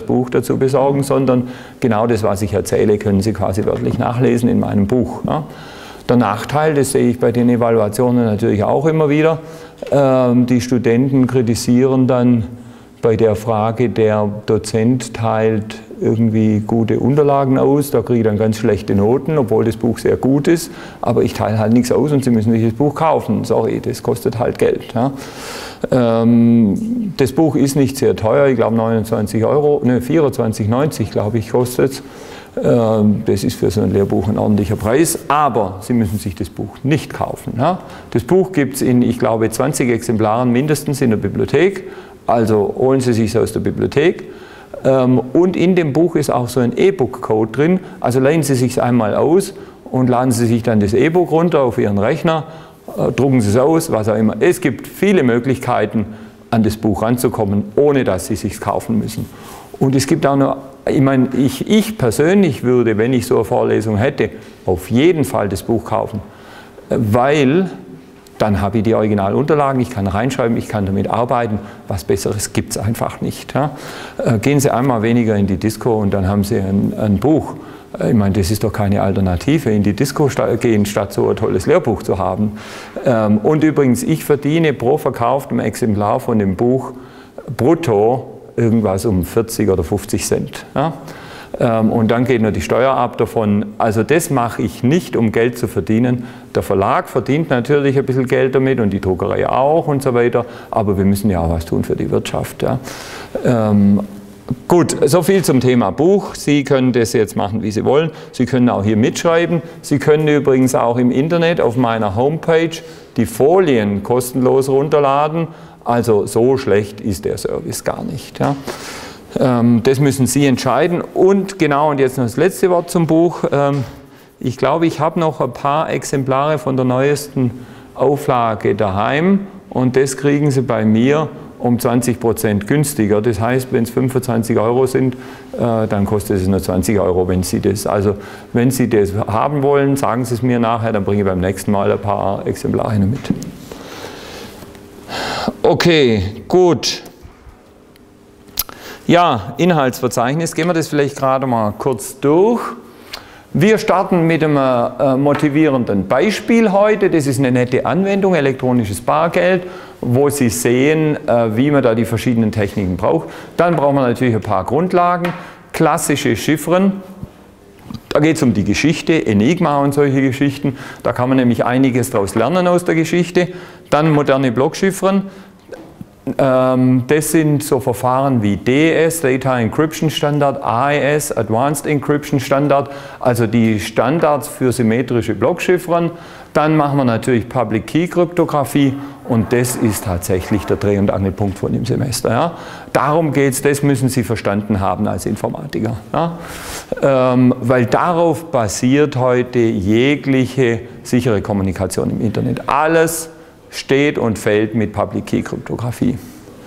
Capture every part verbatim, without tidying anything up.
Buch dazu besorgen, sondern genau das, was ich erzähle, können Sie quasi wörtlich nachlesen in meinem Buch. Ja. Der Nachteil, das sehe ich bei den Evaluationen natürlich auch immer wieder, ähm, die Studenten kritisieren dann bei der Frage, der Dozent teilt irgendwie gute Unterlagen aus, da kriege ich dann ganz schlechte Noten, obwohl das Buch sehr gut ist, aber ich teile halt nichts aus und Sie müssen sich das Buch kaufen. Sorry, das kostet halt Geld. Ja. Ähm, das Buch ist nicht sehr teuer, ich glaube neunundzwanzig Euro, ne, vierundzwanzig neunzig glaube ich kostet es. Ähm, das ist für so ein Lehrbuch ein ordentlicher Preis, aber Sie müssen sich das Buch nicht kaufen. Ja. Das Buch gibt es in, ich glaube, zwanzig Exemplaren mindestens in der Bibliothek. Also holen Sie sich es aus der Bibliothek. Und in dem Buch ist auch so ein E-Book-Code drin. Also leihen Sie sich es einmal aus und laden Sie sich dann das E-Book runter auf Ihren Rechner, drucken Sie es aus, was auch immer. Es gibt viele Möglichkeiten, an das Buch ranzukommen, ohne dass Sie es sich kaufen müssen. Und es gibt auch noch, ich meine, ich, ich persönlich würde, wenn ich so eine Vorlesung hätte, auf jeden Fall das Buch kaufen, weil dann habe ich die Originalunterlagen, ich kann reinschreiben, ich kann damit arbeiten. Was Besseres gibt es einfach nicht. Ja. Gehen Sie einmal weniger in die Disco und dann haben Sie ein, ein Buch. Ich meine, das ist doch keine Alternative, in die Disco gehen, statt so ein tolles Lehrbuch zu haben. Und übrigens, ich verdiene pro verkauftem Exemplar von dem Buch brutto irgendwas um vierzig oder fünfzig Cent. Ja. Und dann geht nur die Steuer ab davon. Also das mache ich nicht, um Geld zu verdienen. Der Verlag verdient natürlich ein bisschen Geld damit und die Druckerei auch und so weiter. Aber wir müssen ja auch was tun für die Wirtschaft. Ja. Ähm, gut, so viel zum Thema Buch. Sie können das jetzt machen, wie Sie wollen. Sie können auch hier mitschreiben. Sie können übrigens auch im Internet auf meiner Homepage die Folien kostenlos runterladen. Also so schlecht ist der Service gar nicht. Ja. Das müssen Sie entscheiden. Und genau, und jetzt noch das letzte Wort zum Buch. Ich glaube, ich habe noch ein paar Exemplare von der neuesten Auflage daheim und das kriegen Sie bei mir um zwanzig Prozent günstiger. Das heißt, wenn es fünfundzwanzig Euro sind, dann kostet es nur zwanzig Euro, wenn Sie das. Also wenn Sie das haben wollen, sagen Sie es mir nachher, dann bringe ich beim nächsten Mal ein paar Exemplare mit. Okay, gut. Ja, Inhaltsverzeichnis, gehen wir das vielleicht gerade mal kurz durch. Wir starten mit einem äh, motivierenden Beispiel heute. Das ist eine nette Anwendung, elektronisches Bargeld, wo Sie sehen, äh, wie man da die verschiedenen Techniken braucht. Dann brauchen wir natürlich ein paar Grundlagen, klassische Chiffren. Da geht es um die Geschichte, Enigma und solche Geschichten. Da kann man nämlich einiges daraus lernen aus der Geschichte. Dann moderne Blockchiffren. Das sind so Verfahren wie D E S, Data Encryption Standard, A E S, Advanced Encryption Standard, also die Standards für symmetrische Blockchiffren. Dann machen wir natürlich Public Key Kryptographie und das ist tatsächlich der Dreh- und Angelpunkt von dem Semester. Ja. Darum geht es, das müssen Sie verstanden haben als Informatiker. Ja. Ähm, weil darauf basiert heute jegliche sichere Kommunikation im Internet. Alles steht und fällt mit Public Key Kryptographie.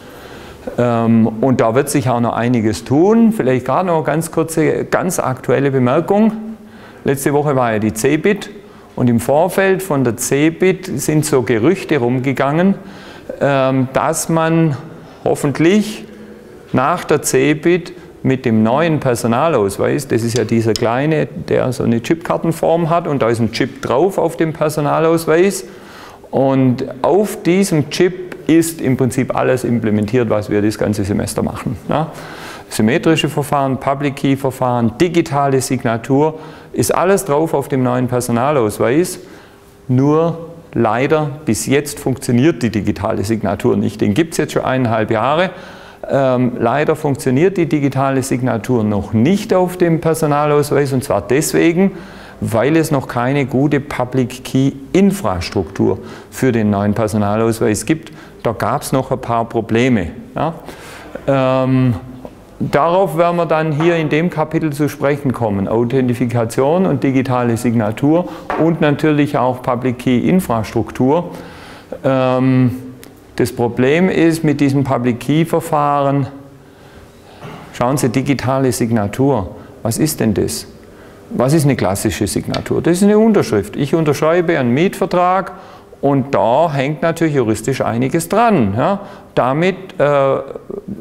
Ähm, und da wird sich auch noch einiges tun. Vielleicht gerade noch eine ganz kurze, ganz aktuelle Bemerkung. Letzte Woche war ja die CeBIT und im Vorfeld von der CeBIT sind so Gerüchte rumgegangen, ähm, dass man hoffentlich nach der CeBIT mit dem neuen Personalausweis, das ist ja dieser kleine, der so eine Chipkartenform hat und da ist ein Chip drauf auf dem Personalausweis, und auf diesem Chip ist im Prinzip alles implementiert, was wir das ganze Semester machen. Ja. Symmetrische Verfahren, Public Key Verfahren, digitale Signatur, ist alles drauf auf dem neuen Personalausweis. Nur leider, bis jetzt funktioniert die digitale Signatur nicht. Den gibt es jetzt schon eineinhalb Jahre. Ähm, leider funktioniert die digitale Signatur noch nicht auf dem Personalausweis, und zwar deswegen, weil es noch keine gute Public Key Infrastruktur für den neuen Personalausweis gibt. Da gab es noch ein paar Probleme. Ja. Ähm, darauf werden wir dann hier in dem Kapitel zu sprechen kommen. Authentifikation und digitale Signatur und natürlich auch Public Key Infrastruktur. Ähm, das Problem ist mit diesem Public Key Verfahren, schauen Sie, digitale Signatur, was ist denn das? Was ist eine klassische Signatur? Das ist eine Unterschrift. Ich unterschreibe einen Mietvertrag und da hängt natürlich juristisch einiges dran. Ja. Damit äh,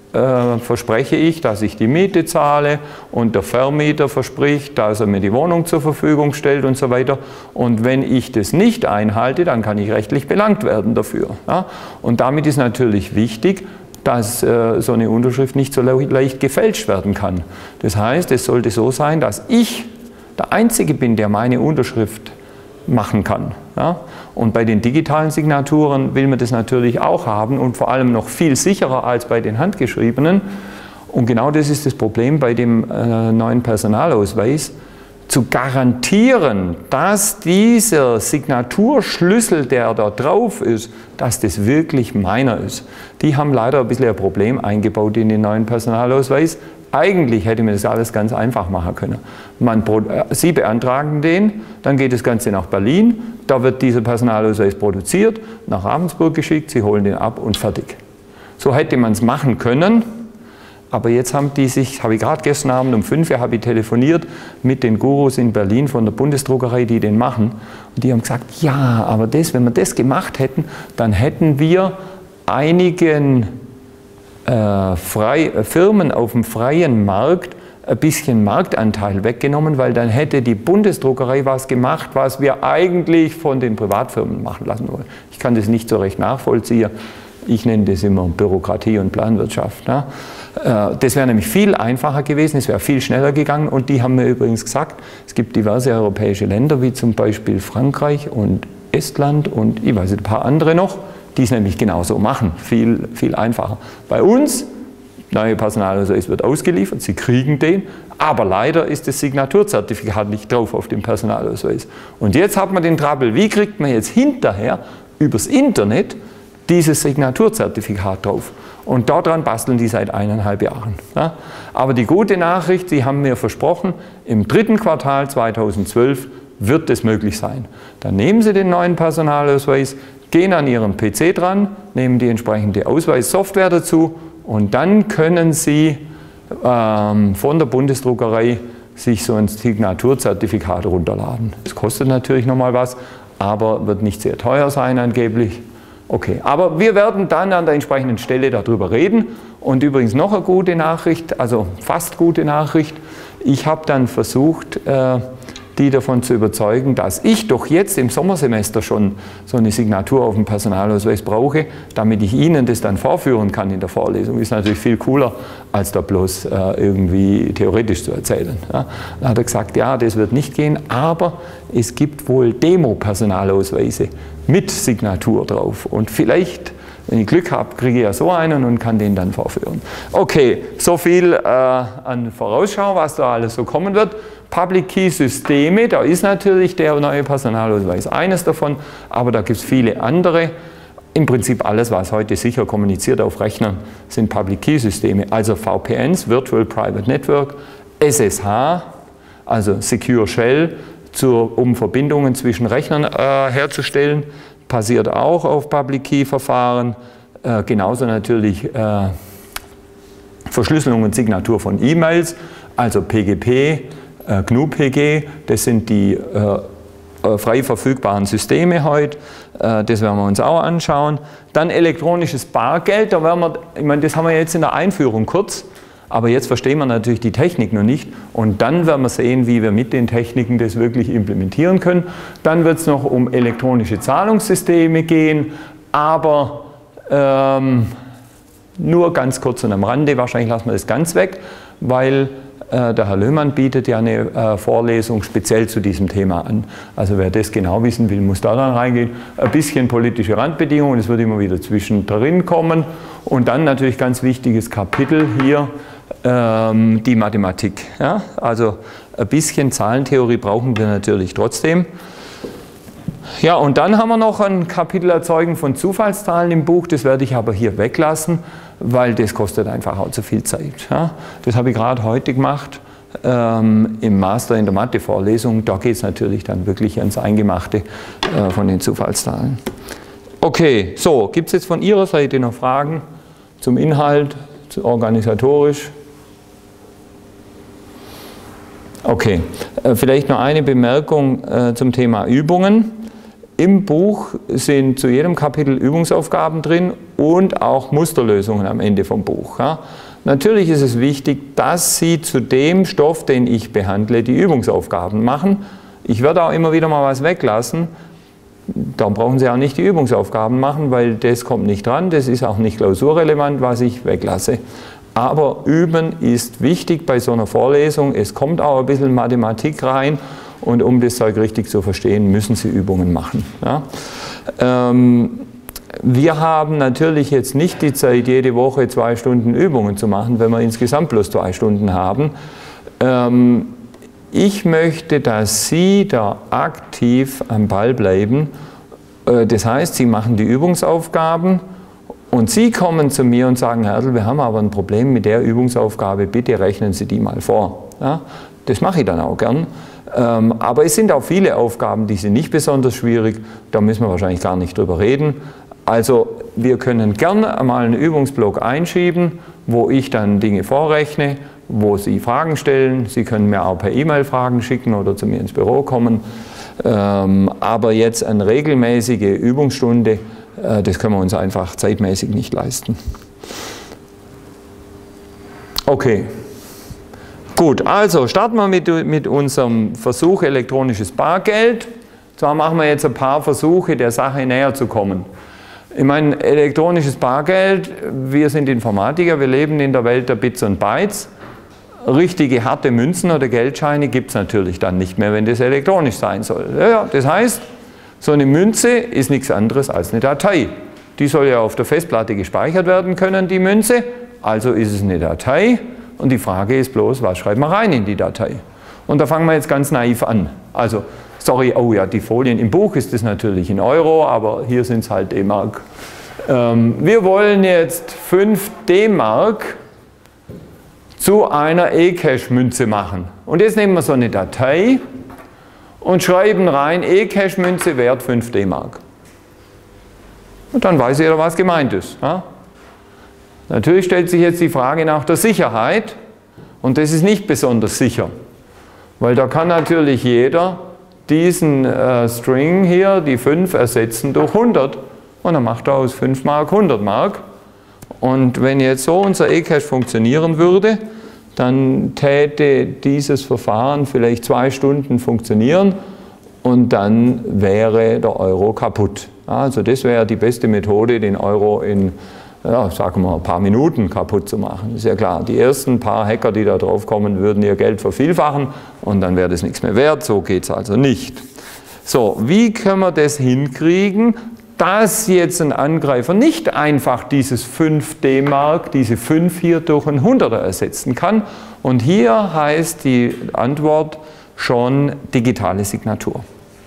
äh, verspreche ich, dass ich die Miete zahle und der Vermieter verspricht, dass er mir die Wohnung zur Verfügung stellt und so weiter. Und wenn ich das nicht einhalte, dann kann ich rechtlich belangt werden dafür. Ja? Und damit ist natürlich wichtig, dass äh, so eine Unterschrift nicht so leicht gefälscht werden kann. Das heißt, es sollte so sein, dass ich der Einzige bin, der meine Unterschrift machen kann. Ja? Und bei den digitalen Signaturen will man das natürlich auch haben und vor allem noch viel sicherer als bei den handgeschriebenen. Und genau das ist das Problem bei dem äh, neuen Personalausweis, zu garantieren, dass dieser Signaturschlüssel, der da drauf ist, dass das wirklich meiner ist. Die haben leider ein bisschen ein Problem eingebaut in den neuen Personalausweis. Eigentlich hätte man das alles ganz einfach machen können. Man, Sie beantragen den, dann geht das Ganze nach Berlin, da wird dieser Personalausweis produziert, nach Ravensburg geschickt, Sie holen den ab und fertig. So hätte man es machen können. Aber jetzt haben die sich, habe ich gerade gestern Abend um fünf Uhr habe ich telefoniert mit den Gurus in Berlin von der Bundesdruckerei, die den machen. Und die haben gesagt, ja, aber das, wenn wir das gemacht hätten, dann hätten wir einigen äh, frei, äh, Firmen auf dem freien Markt ein bisschen Marktanteil weggenommen, weil dann hätte die Bundesdruckerei was gemacht, was wir eigentlich von den Privatfirmen machen lassen wollen. Ich kann das nicht so recht nachvollziehen. Ich nenne das immer Bürokratie und Planwirtschaft. Ne? Das wäre nämlich viel einfacher gewesen, es wäre viel schneller gegangen und die haben mir übrigens gesagt, es gibt diverse europäische Länder, wie zum Beispiel Frankreich und Estland und ich weiß nicht, ein paar andere noch, die es nämlich genauso machen, viel, viel einfacher. Bei uns, neue Personalausweis wird ausgeliefert, Sie kriegen den, aber leider ist das Signaturzertifikat nicht drauf auf dem Personalausweis. Und jetzt hat man den Trouble, wie kriegt man jetzt hinterher übers Internet dieses Signaturzertifikat drauf? Und daran basteln die seit eineinhalb Jahren. Ja. Aber die gute Nachricht, Sie haben mir versprochen, im dritten Quartal zweitausendzwölf wird es möglich sein. Dann nehmen Sie den neuen Personalausweis, gehen an Ihren P C dran, nehmen die entsprechende Ausweissoftware dazu und dann können Sie ähm, von der Bundesdruckerei sich so ein Signaturzertifikat runterladen. Das kostet natürlich nochmal was, aber wird nicht sehr teuer sein angeblich. Okay, aber wir werden dann an der entsprechenden Stelle darüber reden. Und übrigens noch eine gute Nachricht, also fast gute Nachricht. Ich habe dann versucht, äh, die davon zu überzeugen, dass ich doch jetzt im Sommersemester schon so eine Signatur auf dem Personalausweis brauche, damit ich Ihnen das dann vorführen kann in der Vorlesung. Ist natürlich viel cooler, als da bloß äh, irgendwie theoretisch zu erzählen. Ja. Dann hat er gesagt, ja, das wird nicht gehen, aber es gibt wohl Demo-Personalausweise mit Signatur drauf. Und vielleicht, wenn ich Glück habe, kriege ich ja so einen und kann den dann vorführen. Okay, so viel äh, an Vorausschau, was da alles so kommen wird. Public Key Systeme, da ist natürlich der neue Personalausweis eines davon, aber da gibt es viele andere. Im Prinzip alles, was heute sicher kommuniziert auf Rechnern, sind Public Key Systeme, also V P Ns, Virtual Private Network, S S H, also Secure Shell, zur, um Verbindungen zwischen Rechnern äh, herzustellen, basiert auch auf Public Key Verfahren, äh, genauso natürlich äh, Verschlüsselung und Signatur von E-Mails, also P G P, G N U P G, das sind die äh, frei verfügbaren Systeme heute, äh, das werden wir uns auch anschauen. Dann elektronisches Bargeld, da werden wir, ich meine, das haben wir jetzt in der Einführung kurz, aber jetzt verstehen wir natürlich die Technik noch nicht und dann werden wir sehen, wie wir mit den Techniken das wirklich implementieren können. Dann wird es noch um elektronische Zahlungssysteme gehen, aber ähm, nur ganz kurz und am Rande, wahrscheinlich lassen wir das ganz weg, weil der Herr Löhmann bietet ja eine äh, Vorlesung speziell zu diesem Thema an. Also wer das genau wissen will, muss da dann reingehen. Ein bisschen politische Randbedingungen, es wird immer wieder zwischendrin kommen. Und dann natürlich ganz wichtiges Kapitel hier, ähm, die Mathematik. Ja? Also ein bisschen Zahlentheorie brauchen wir natürlich trotzdem. Ja, und dann haben wir noch ein Kapitel Erzeugen von Zufallszahlen im Buch, das werde ich aber hier weglassen, weil das kostet einfach auch zu viel Zeit. Ja, das habe ich gerade heute gemacht ähm, im Master in der Mathe-Vorlesung. Da geht es natürlich dann wirklich ans Eingemachte äh, von den Zufallszahlen. Okay, so, gibt es jetzt von Ihrer Seite noch Fragen zum Inhalt, zu organisatorisch? Okay, äh, vielleicht noch eine Bemerkung äh, zum Thema Übungen. im Buch sind zu jedem Kapitel Übungsaufgaben drin und auch Musterlösungen am Ende vom Buch. Ja. Natürlich ist es wichtig, dass Sie zu dem Stoff, den ich behandle, die Übungsaufgaben machen. Ich werde auch immer wieder mal was weglassen. Darum brauchen Sie auch nicht die Übungsaufgaben machen, weil das kommt nicht dran. Das ist auch nicht klausurrelevant, was ich weglasse. Aber Üben ist wichtig bei so einer Vorlesung. Es kommt auch ein bisschen Mathematik rein. Und um das Zeug richtig zu verstehen, müssen Sie Übungen machen. Ja? Ähm, wir haben natürlich jetzt nicht die Zeit, jede Woche zwei Stunden Übungen zu machen, wenn wir insgesamt bloß zwei Stunden haben. Ähm, ich möchte, dass Sie da aktiv am Ball bleiben. Äh, das heißt, Sie machen die Übungsaufgaben und Sie kommen zu mir und sagen, Herr Ertl, wir haben aber ein Problem mit der Übungsaufgabe, bitte rechnen Sie die mal vor. Ja? Das mache ich dann auch gern. Ähm, aber es sind auch viele Aufgaben, die sind nicht besonders schwierig, da müssen wir wahrscheinlich gar nicht drüber reden. Also wir können gerne mal einen Übungsblock einschieben, wo ich dann Dinge vorrechne, wo Sie Fragen stellen. Sie können mir auch per E-Mail Fragen schicken oder zu mir ins Büro kommen. Ähm, aber jetzt eine regelmäßige Übungsstunde, äh, das können wir uns einfach zeitmäßig nicht leisten. Okay. Gut, also starten wir mit, mit unserem Versuch elektronisches Bargeld. Zwar machen wir jetzt ein paar Versuche, der Sache näher zu kommen. Ich meine, elektronisches Bargeld, wir sind Informatiker, wir leben in der Welt der Bits und Bytes. Richtige harte Münzen oder Geldscheine gibt es natürlich dann nicht mehr, wenn das elektronisch sein soll. Ja, das heißt, so eine Münze ist nichts anderes als eine Datei. Die soll ja auf der Festplatte gespeichert werden können, die Münze, also ist es eine Datei. Und die Frage ist bloß, was schreibt man rein in die Datei? Und da fangen wir jetzt ganz naiv an. Also, sorry, oh ja, die Folien im Buch ist das natürlich in Euro, aber hier sind es halt D-Mark. Ähm, wir wollen jetzt fünf D-Mark zu einer E-Cash-Münze machen. Und jetzt nehmen wir so eine Datei und schreiben rein, E-Cash-Münze Wert fünf D-Mark. Und dann weiß jeder, was gemeint ist. Ja? Natürlich stellt sich jetzt die Frage nach der Sicherheit und das ist nicht besonders sicher, weil da kann natürlich jeder diesen äh, String hier, die fünf, ersetzen durch hundert und dann macht er aus fünf Mark hundert Mark. Und wenn jetzt so unser E-Cash funktionieren würde, dann täte dieses Verfahren vielleicht zwei Stunden funktionieren und dann wäre der Euro kaputt. Also das wäre die beste Methode, den Euro in ja, sagen wir, ein paar Minuten kaputt zu machen. Ist ja klar, die ersten paar Hacker, die da drauf kommen, würden ihr Geld vervielfachen und dann wäre das nichts mehr wert. So geht es also nicht. So, wie können wir das hinkriegen, dass jetzt ein Angreifer nicht einfach dieses fünf D-Mark, diese fünf hier durch ein hunderter ersetzen kann? Und hier heißt die Antwort schon digitale Signatur.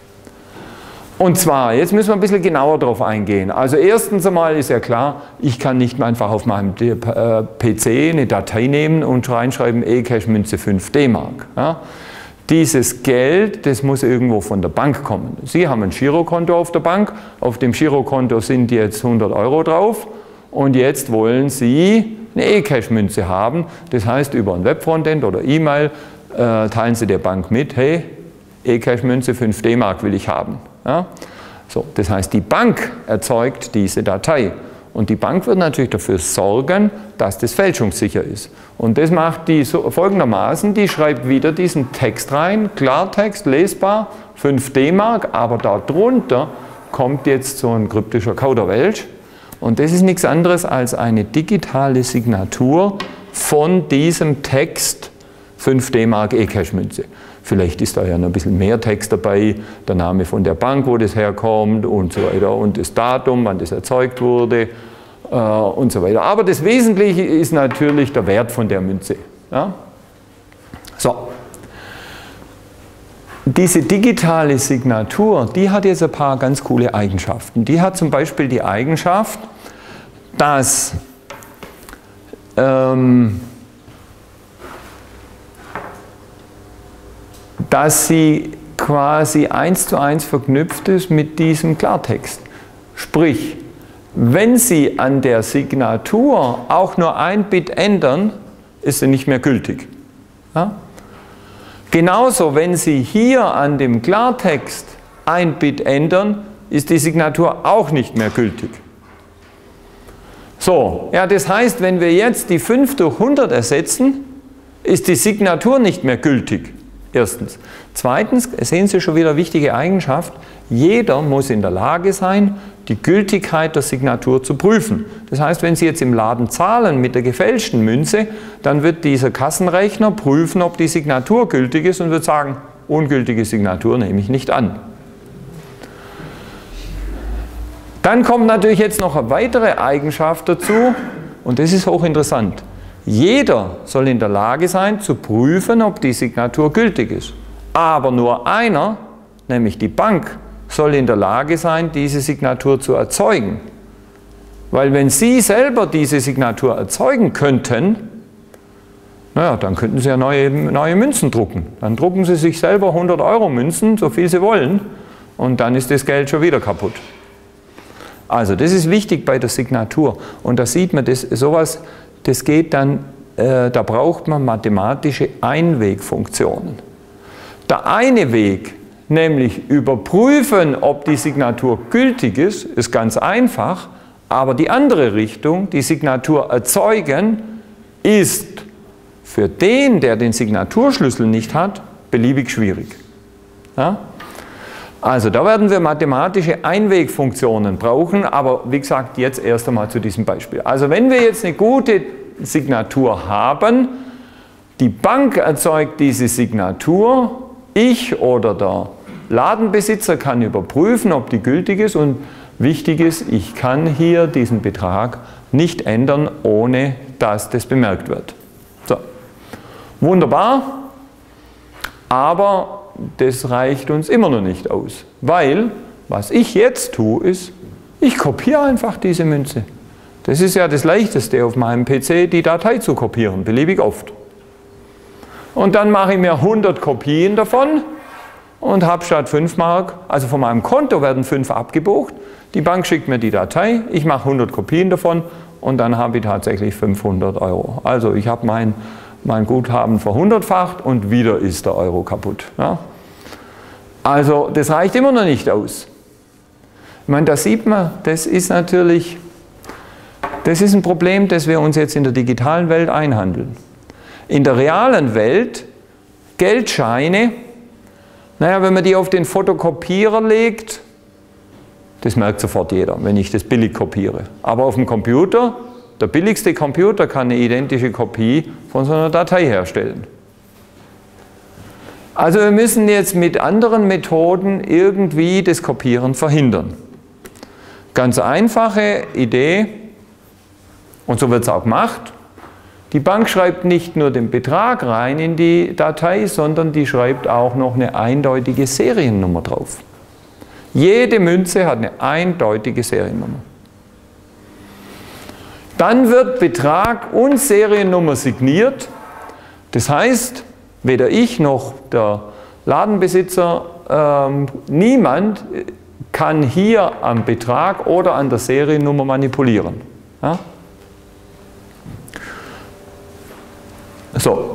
Und zwar, jetzt müssen wir ein bisschen genauer darauf eingehen. Also erstens einmal ist ja klar, ich kann nicht einfach auf meinem P C eine Datei nehmen und reinschreiben E-Cash-Münze fünf D-Mark. Ja? Dieses Geld, das muss irgendwo von der Bank kommen. Sie haben ein Girokonto auf der Bank, auf dem Girokonto sind jetzt hundert Euro drauf und jetzt wollen Sie eine E-Cash-Münze haben. Das heißt, über ein Webfrontend oder E-Mail äh, teilen Sie der Bank mit, hey, E-Cash-Münze fünf D-Mark will ich haben. Ja? So, das heißt, die Bank erzeugt diese Datei und die Bank wird natürlich dafür sorgen, dass das fälschungssicher ist. Und das macht die so, folgendermaßen, die schreibt wieder diesen Text rein, Klartext, lesbar, fünf D-Mark, aber darunter kommt jetzt so ein kryptischer Kauderwelsch und das ist nichts anderes als eine digitale Signatur von diesem Text fünf D-Mark E-Cash-Münze. Vielleicht ist da ja noch ein bisschen mehr Text dabei, der Name von der Bank, wo das herkommt und so weiter und das Datum, wann das erzeugt wurde äh, und so weiter. Aber das Wesentliche ist natürlich der Wert von der Münze. Ja? So. Diese digitale Signatur, die hat jetzt ein paar ganz coole Eigenschaften. Die hat zum Beispiel die Eigenschaft, dass ähm, dass sie quasi eins zu eins verknüpft ist mit diesem Klartext. Sprich, wenn Sie an der Signatur auch nur ein Bit ändern, ist sie nicht mehr gültig. Ja? Genauso, wenn Sie hier an dem Klartext ein Bit ändern, ist die Signatur auch nicht mehr gültig. So, ja, das heißt, wenn wir jetzt die fünf durch hundert ersetzen, ist die Signatur nicht mehr gültig. Erstens. Zweitens, sehen Sie schon wieder eine wichtige Eigenschaft, jeder muss in der Lage sein, die Gültigkeit der Signatur zu prüfen. Das heißt, wenn Sie jetzt im Laden zahlen mit der gefälschten Münze, dann wird dieser Kassenrechner prüfen, ob die Signatur gültig ist und wird sagen, ungültige Signatur nehme ich nicht an. Dann kommt natürlich jetzt noch eine weitere Eigenschaft dazu und das ist hochinteressant. Jeder soll in der Lage sein zu prüfen, ob die Signatur gültig ist. Aber nur einer, nämlich die Bank, soll in der Lage sein, diese Signatur zu erzeugen. Weil wenn Sie selber diese Signatur erzeugen könnten, naja, dann könnten Sie ja neue, neue Münzen drucken. Dann drucken Sie sich selber hundert Euro Münzen, so viel Sie wollen, und dann ist das Geld schon wieder kaputt. Also das ist wichtig bei der Signatur. Und da sieht man, das, sowas, das geht dann, äh, da braucht man mathematische Einwegfunktionen. Der eine Weg, nämlich überprüfen, ob die Signatur gültig ist, ist ganz einfach, aber die andere Richtung, die Signatur erzeugen, ist für den, der den Signaturschlüssel nicht hat, beliebig schwierig. Ja? Also da werden wir mathematische Einwegfunktionen brauchen, aber wie gesagt, jetzt erst einmal zu diesem Beispiel. Also wenn wir jetzt eine gute Signatur haben, die Bank erzeugt diese Signatur, ich oder der Ladenbesitzer kann überprüfen, ob die gültig ist und wichtig ist, ich kann hier diesen Betrag nicht ändern, ohne dass das bemerkt wird. So. Wunderbar, aber das reicht uns immer noch nicht aus, weil was ich jetzt tue ist, ich kopiere einfach diese Münze. Das ist ja das Leichteste auf meinem P C, die Datei zu kopieren, beliebig oft. Und dann mache ich mir hundert Kopien davon und habe statt fünf Mark, also von meinem Konto werden fünf abgebucht, die Bank schickt mir die Datei, ich mache hundert Kopien davon und dann habe ich tatsächlich fünfhundert Euro. Also ich habe mein, mein Guthaben verhundertfacht und wieder ist der Euro kaputt. Ja? Also das reicht immer noch nicht aus. Ich meine, da sieht man, das ist natürlich, das ist ein Problem, das wir uns jetzt in der digitalen Welt einhandeln. In der realen Welt, Geldscheine, naja, wenn man die auf den Fotokopierer legt, das merkt sofort jeder, wenn ich das billig kopiere. Aber auf dem Computer, der billigste Computer kann eine identische Kopie von so einer Datei herstellen. Also wir müssen jetzt mit anderen Methoden irgendwie das Kopieren verhindern. Ganz einfache Idee, und so wird es auch gemacht. Die Bank schreibt nicht nur den Betrag rein in die Datei, sondern die schreibt auch noch eine eindeutige Seriennummer drauf. Jede Münze hat eine eindeutige Seriennummer. Dann wird Betrag und Seriennummer signiert. Das heißt, weder ich noch der Ladenbesitzer, ähm, niemand kann hier am Betrag oder an der Seriennummer manipulieren. Ja? So,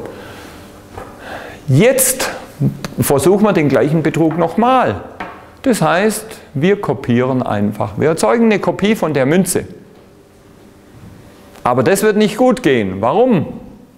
jetzt versuchen wir den gleichen Betrug nochmal. Das heißt, wir kopieren einfach. Wir erzeugen eine Kopie von der Münze. Aber das wird nicht gut gehen. Warum?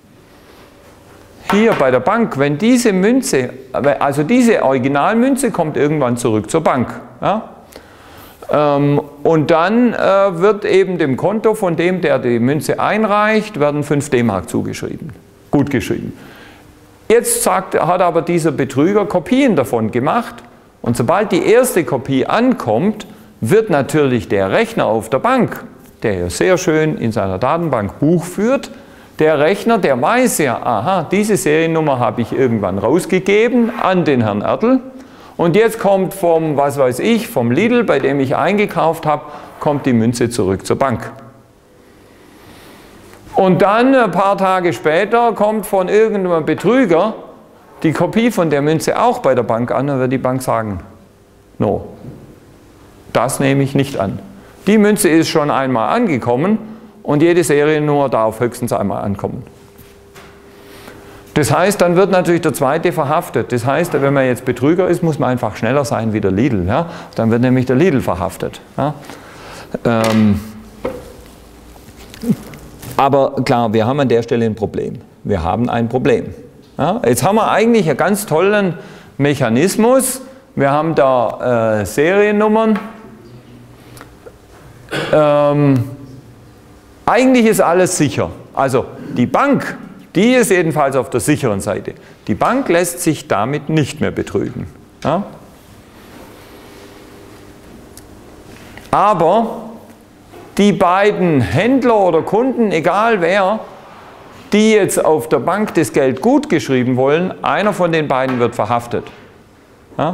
Hier bei der Bank, wenn diese Münze, also diese Originalmünze kommt irgendwann zurück zur Bank. Ja? Ähm, und dann äh, wird eben dem Konto von dem, der die Münze einreicht, werden fünf D-Mark zugeschrieben. Gut geschrieben. Jetzt sagt, hat aber dieser Betrüger Kopien davon gemacht und sobald die erste Kopie ankommt, wird natürlich der Rechner auf der Bank, der ja sehr schön in seiner Datenbank Buch führt, der Rechner, der weiß ja, aha, diese Seriennummer habe ich irgendwann rausgegeben an den Herrn Ertl und jetzt kommt vom, was weiß ich, vom Lidl, bei dem ich eingekauft habe, kommt die Münze zurück zur Bank. Und dann, ein paar Tage später, kommt von irgendeinem Betrüger die Kopie von der Münze auch bei der Bank an und wird die Bank sagen, no, das nehme ich nicht an. Die Münze ist schon einmal angekommen und jede Seriennummer darf höchstens einmal ankommen. Das heißt, dann wird natürlich der zweite verhaftet. Das heißt, wenn man jetzt Betrüger ist, muss man einfach schneller sein wie der Lidl. Ja? Dann wird nämlich der Lidl verhaftet. Ja? Ähm, aber klar, wir haben an der Stelle ein Problem. Wir haben ein Problem. Ja? Jetzt haben wir eigentlich einen ganz tollen Mechanismus. Wir haben da äh, Seriennummern. Ähm, eigentlich ist alles sicher. Also die Bank, die ist jedenfalls auf der sicheren Seite. Die Bank lässt sich damit nicht mehr betrügen. Ja? Aber die beiden Händler oder Kunden, egal wer, die jetzt auf der Bank das Geld gut geschrieben wollen, einer von den beiden wird verhaftet. Ja?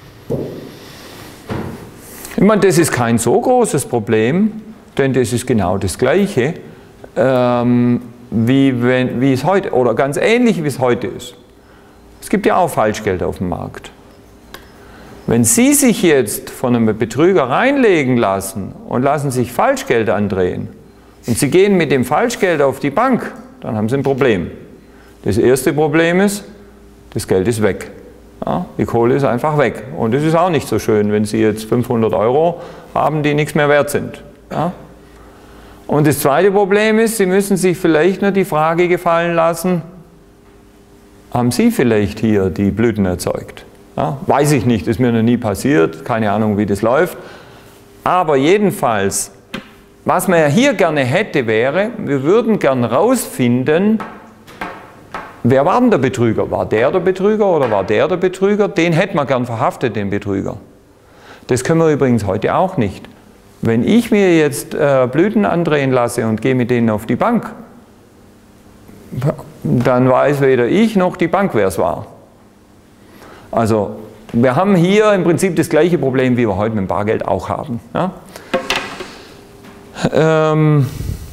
Ich meine, das ist kein so großes Problem, denn das ist genau das Gleiche, ähm, wie, wenn, wie es heute, oder ganz ähnlich wie es heute ist. Es gibt ja auch Falschgeld auf dem Markt. Wenn Sie sich jetzt von einem Betrüger reinlegen lassen und lassen sich Falschgeld andrehen und Sie gehen mit dem Falschgeld auf die Bank, dann haben Sie ein Problem. Das erste Problem ist, das Geld ist weg. Ja, die Kohle ist einfach weg. Und es ist auch nicht so schön, wenn Sie jetzt fünfhundert Euro haben, die nichts mehr wert sind. Ja? Und das zweite Problem ist, Sie müssen sich vielleicht nur die Frage gefallen lassen, haben Sie vielleicht hier die Blüten erzeugt? Ja? Weiß ich nicht, ist mir noch nie passiert, keine Ahnung, wie das läuft. Aber jedenfalls, was man ja hier gerne hätte, wäre, wir würden gern rausfinden, wer war denn der Betrüger? War der der Betrüger oder war der der Betrüger? Den hätte man gern verhaftet, den Betrüger. Das können wir übrigens heute auch nicht. Wenn ich mir jetzt äh, Blüten andrehen lasse und gehe mit denen auf die Bank, dann weiß weder ich noch die Bank, wer es war. Also wir haben hier im Prinzip das gleiche Problem, wie wir heute mit dem Bargeld auch haben. Ja? Ähm,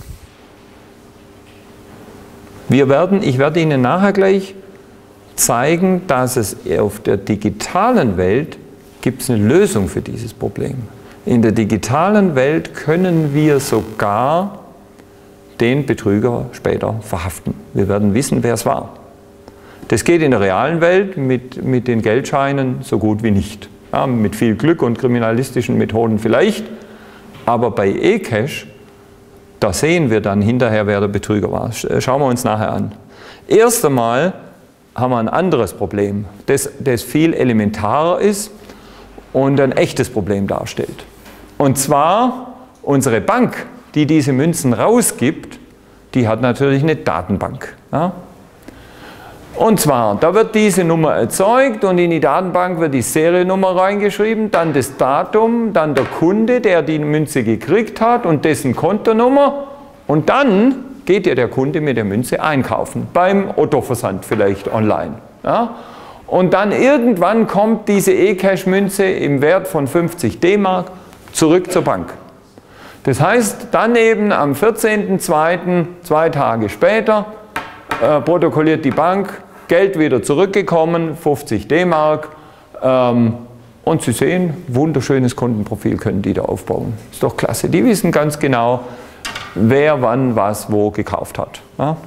Wir werden, ich werde Ihnen nachher gleich zeigen, dass es auf der digitalen Welt gibt es eine Lösung für dieses Problem. In der digitalen Welt können wir sogar den Betrüger später verhaften. Wir werden wissen, wer es war. Das geht in der realen Welt mit, mit den Geldscheinen so gut wie nicht. Ja, mit viel Glück und kriminalistischen Methoden vielleicht, aber bei eCash, da sehen wir dann hinterher, wer der Betrüger war. Schauen wir uns nachher an. Erst einmal haben wir ein anderes Problem, das, das viel elementarer ist und ein echtes Problem darstellt. Und zwar unsere Bank, die diese Münzen rausgibt, die hat natürlich eine Datenbank. Ja? Und zwar, da wird diese Nummer erzeugt und in die Datenbank wird die Seriennummer reingeschrieben, dann das Datum, dann der Kunde, der die Münze gekriegt hat und dessen Kontonummer und dann geht ja der Kunde mit der Münze einkaufen, beim Otto-Versand vielleicht online. Ja? Und dann irgendwann kommt diese eCash-Münze im Wert von fünfzig D-Mark zurück zur Bank. Das heißt, dann eben am vierzehnten zweiten, zwei Tage später, äh, protokolliert die Bank, Geld wieder zurückgekommen, fünfzig D-Mark ähm, und Sie sehen, wunderschönes Kundenprofil können die da aufbauen. Ist doch klasse, die wissen ganz genau, wer wann was wo gekauft hat. Ja?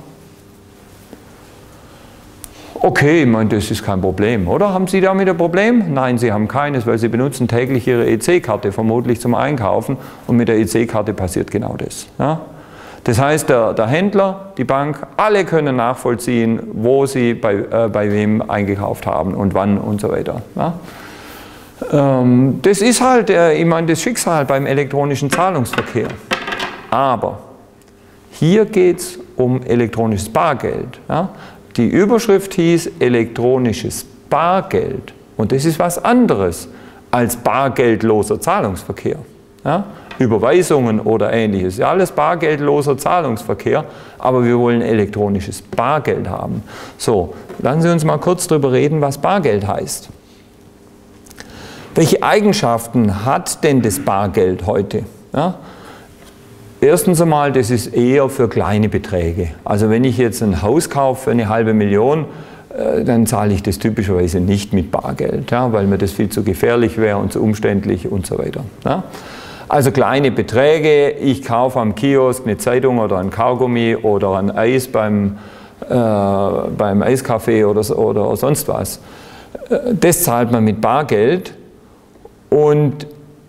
Okay, ich meine, das ist kein Problem, oder? Haben Sie damit ein Problem? Nein, Sie haben keines, weil Sie benutzen täglich Ihre E C-Karte, vermutlich zum Einkaufen und mit der E C-Karte passiert genau das. Ja? Das heißt, der, der Händler, die Bank, alle können nachvollziehen, wo sie bei, äh, bei wem eingekauft haben und wann und so weiter. Ja? Ähm, das ist halt, äh, ich meine, das Schicksal beim elektronischen Zahlungsverkehr. Aber hier geht es um elektronisches Bargeld. Ja? Die Überschrift hieß elektronisches Bargeld und das ist was anderes als bargeldloser Zahlungsverkehr. Ja? Überweisungen oder ähnliches, ja, alles bargeldloser Zahlungsverkehr, aber wir wollen elektronisches Bargeld haben. So, lassen Sie uns mal kurz darüber reden, was Bargeld heißt. Welche Eigenschaften hat denn das Bargeld heute? Ja? Erstens einmal, das ist eher für kleine Beträge. Also wenn ich jetzt ein Haus kaufe für eine halbe Million, äh, dann zahle ich das typischerweise nicht mit Bargeld, ja, weil mir das viel zu gefährlich wäre und zu umständlich und so weiter. Ja? Also kleine Beträge, ich kaufe am Kiosk eine Zeitung oder ein Kaugummi oder ein Eis beim, äh, beim Eiskaffee oder, oder sonst was. Das zahlt man mit Bargeld und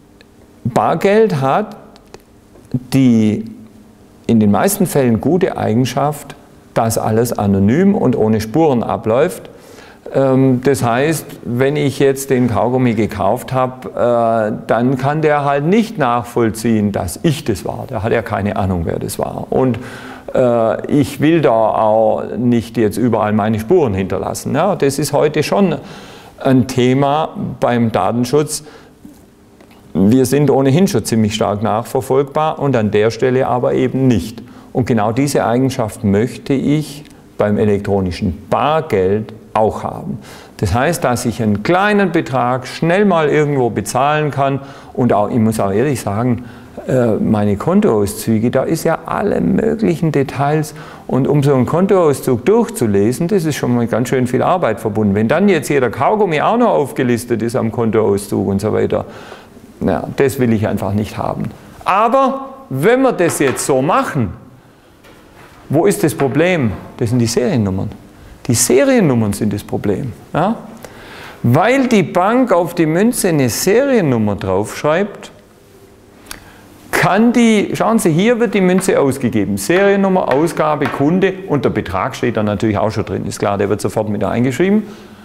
Bargeld hat die in den meisten Fällen gute Eigenschaft, dass alles anonym und ohne Spuren abläuft. Das heißt, wenn ich jetzt den Kaugummi gekauft habe, dann kann der halt nicht nachvollziehen, dass ich das war. Der hat ja keine Ahnung, wer das war. Und ich will da auch nicht jetzt überall meine Spuren hinterlassen. Ja, das ist heute schon ein Thema beim Datenschutz. Wir sind ohnehin schon ziemlich stark nachverfolgbar und an der Stelle aber eben nicht. Und genau diese Eigenschaft möchte ich beim elektronischen Bargeld auch haben. Das heißt, dass ich einen kleinen Betrag schnell mal irgendwo bezahlen kann und auch, ich muss auch ehrlich sagen, meine Kontoauszüge, da ist ja alle möglichen Details und um so einen Kontoauszug durchzulesen, das ist schon mal ganz schön viel Arbeit verbunden. Wenn dann jetzt jeder Kaugummi auch noch aufgelistet ist am Kontoauszug und so weiter, ja, das will ich einfach nicht haben. Aber wenn wir das jetzt so machen, wo ist das Problem? Das sind die Seriennummern. Die Seriennummern sind das Problem. Ja? Weil die Bank auf die Münze eine Seriennummer draufschreibt, kann die, schauen Sie, hier wird die Münze ausgegeben. Seriennummer, Ausgabe, Kunde und der Betrag steht da natürlich auch schon drin. Ist klar, der wird sofort mit eingeschrieben.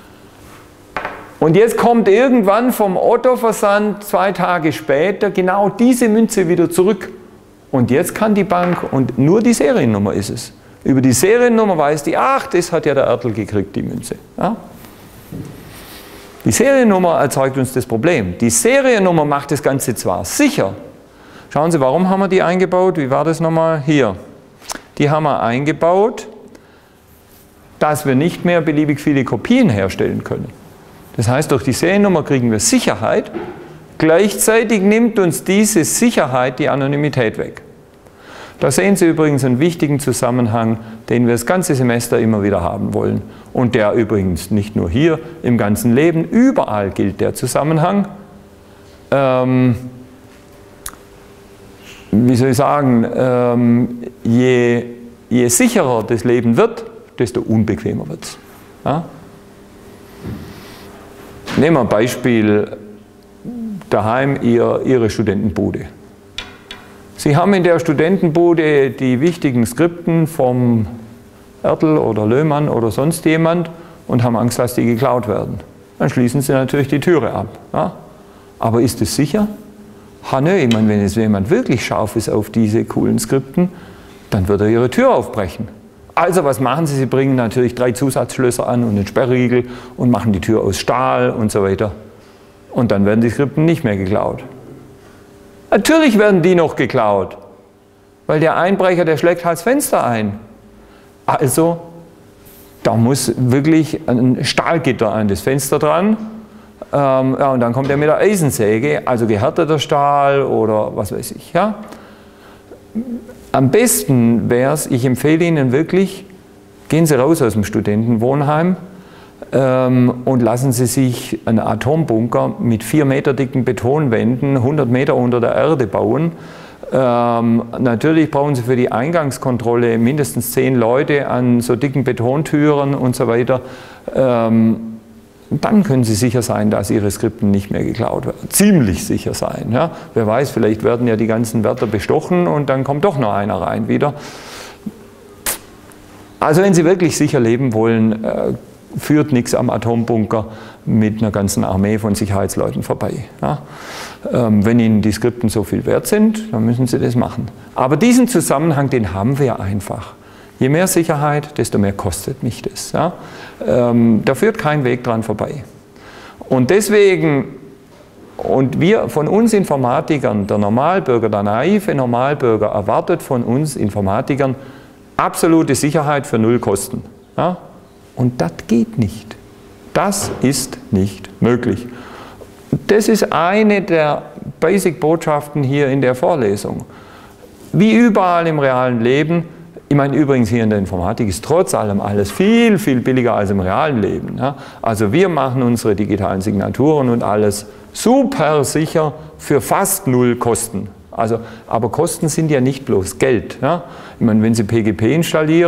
Und jetzt kommt irgendwann vom Otto-Versand zwei Tage später genau diese Münze wieder zurück. Und jetzt kann die Bank, und nur die Seriennummer ist es, über die Seriennummer weiß die, ach, das hat ja der Ertl gekriegt, die Münze. Ja? Die Seriennummer erzeugt uns das Problem. Die Seriennummer macht das Ganze zwar sicher. Schauen Sie, warum haben wir die eingebaut? Wie war das nochmal? Hier. Die haben wir eingebaut, dass wir nicht mehr beliebig viele Kopien herstellen können. Das heißt, durch die Seriennummer kriegen wir Sicherheit. Gleichzeitig nimmt uns diese Sicherheit die Anonymität weg. Da sehen Sie übrigens einen wichtigen Zusammenhang, den wir das ganze Semester immer wieder haben wollen. Und der übrigens nicht nur hier, im ganzen Leben, überall gilt der Zusammenhang. Ähm, wie soll ich sagen, ähm, je, je sicherer das Leben wird, desto unbequemer wird es. Ja? Nehmen wir ein Beispiel, daheim ihr, Ihre Studentenbude. Sie haben in der Studentenbude die wichtigen Skripten vom Ertl oder Löhmann oder sonst jemand und haben Angst, dass die geklaut werden. Dann schließen Sie natürlich die Türe ab. Ja? Aber ist es sicher? Ha, nö, ich meine, wenn jetzt jemand wirklich scharf ist auf diese coolen Skripten, dann wird er Ihre Tür aufbrechen. Also was machen Sie? Sie bringen natürlich drei Zusatzschlösser an und einen Sperrriegel und machen die Tür aus Stahl und so weiter. Und dann werden die Skripten nicht mehr geklaut. Natürlich werden die noch geklaut, weil der Einbrecher, der schlägt halt das Fenster ein. Also, da muss wirklich ein Stahlgitter an das Fenster dran. Ähm, ja, und dann kommt er mit der Eisensäge, also gehärteter Stahl oder was weiß ich. Ja? Am besten wäre es, ich empfehle Ihnen wirklich, gehen Sie raus aus dem Studentenwohnheim ähm, und lassen Sie sich einen Atombunker mit vier Meter dicken Betonwänden hundert Meter unter der Erde bauen. Ähm, natürlich brauchen Sie für die Eingangskontrolle mindestens zehn Leute an so dicken Betontüren und so weiter. Ähm, dann können Sie sicher sein, dass Ihre Skripten nicht mehr geklaut werden. Ziemlich sicher sein. Ja? Wer weiß, vielleicht werden ja die ganzen Wärter bestochen und dann kommt doch noch einer rein wieder. Also wenn Sie wirklich sicher leben wollen, äh, führt nichts am Atombunker mit einer ganzen Armee von Sicherheitsleuten vorbei. Ja? Ähm, wenn Ihnen die Skripten so viel wert sind, dann müssen Sie das machen. Aber diesen Zusammenhang, den haben wir einfach. Je mehr Sicherheit, desto mehr kostet mich das. Ja? Ähm, da führt kein Weg dran vorbei. Und deswegen, und wir von uns Informatikern, der Normalbürger, der naive Normalbürger erwartet von uns Informatikern absolute Sicherheit für null Kosten. Ja? Und das geht nicht. Das ist nicht möglich. Das ist eine der Basic-Botschaften hier in der Vorlesung. Wie überall im realen Leben, ich meine übrigens hier in der Informatik ist trotz allem alles viel, viel billiger als im realen Leben. Ja? Also wir machen unsere digitalen Signaturen und alles super sicher für fast null Kosten. Also, aber Kosten sind ja nicht bloß Geld. Ja? Ich meine, wenn Sie P G P installieren,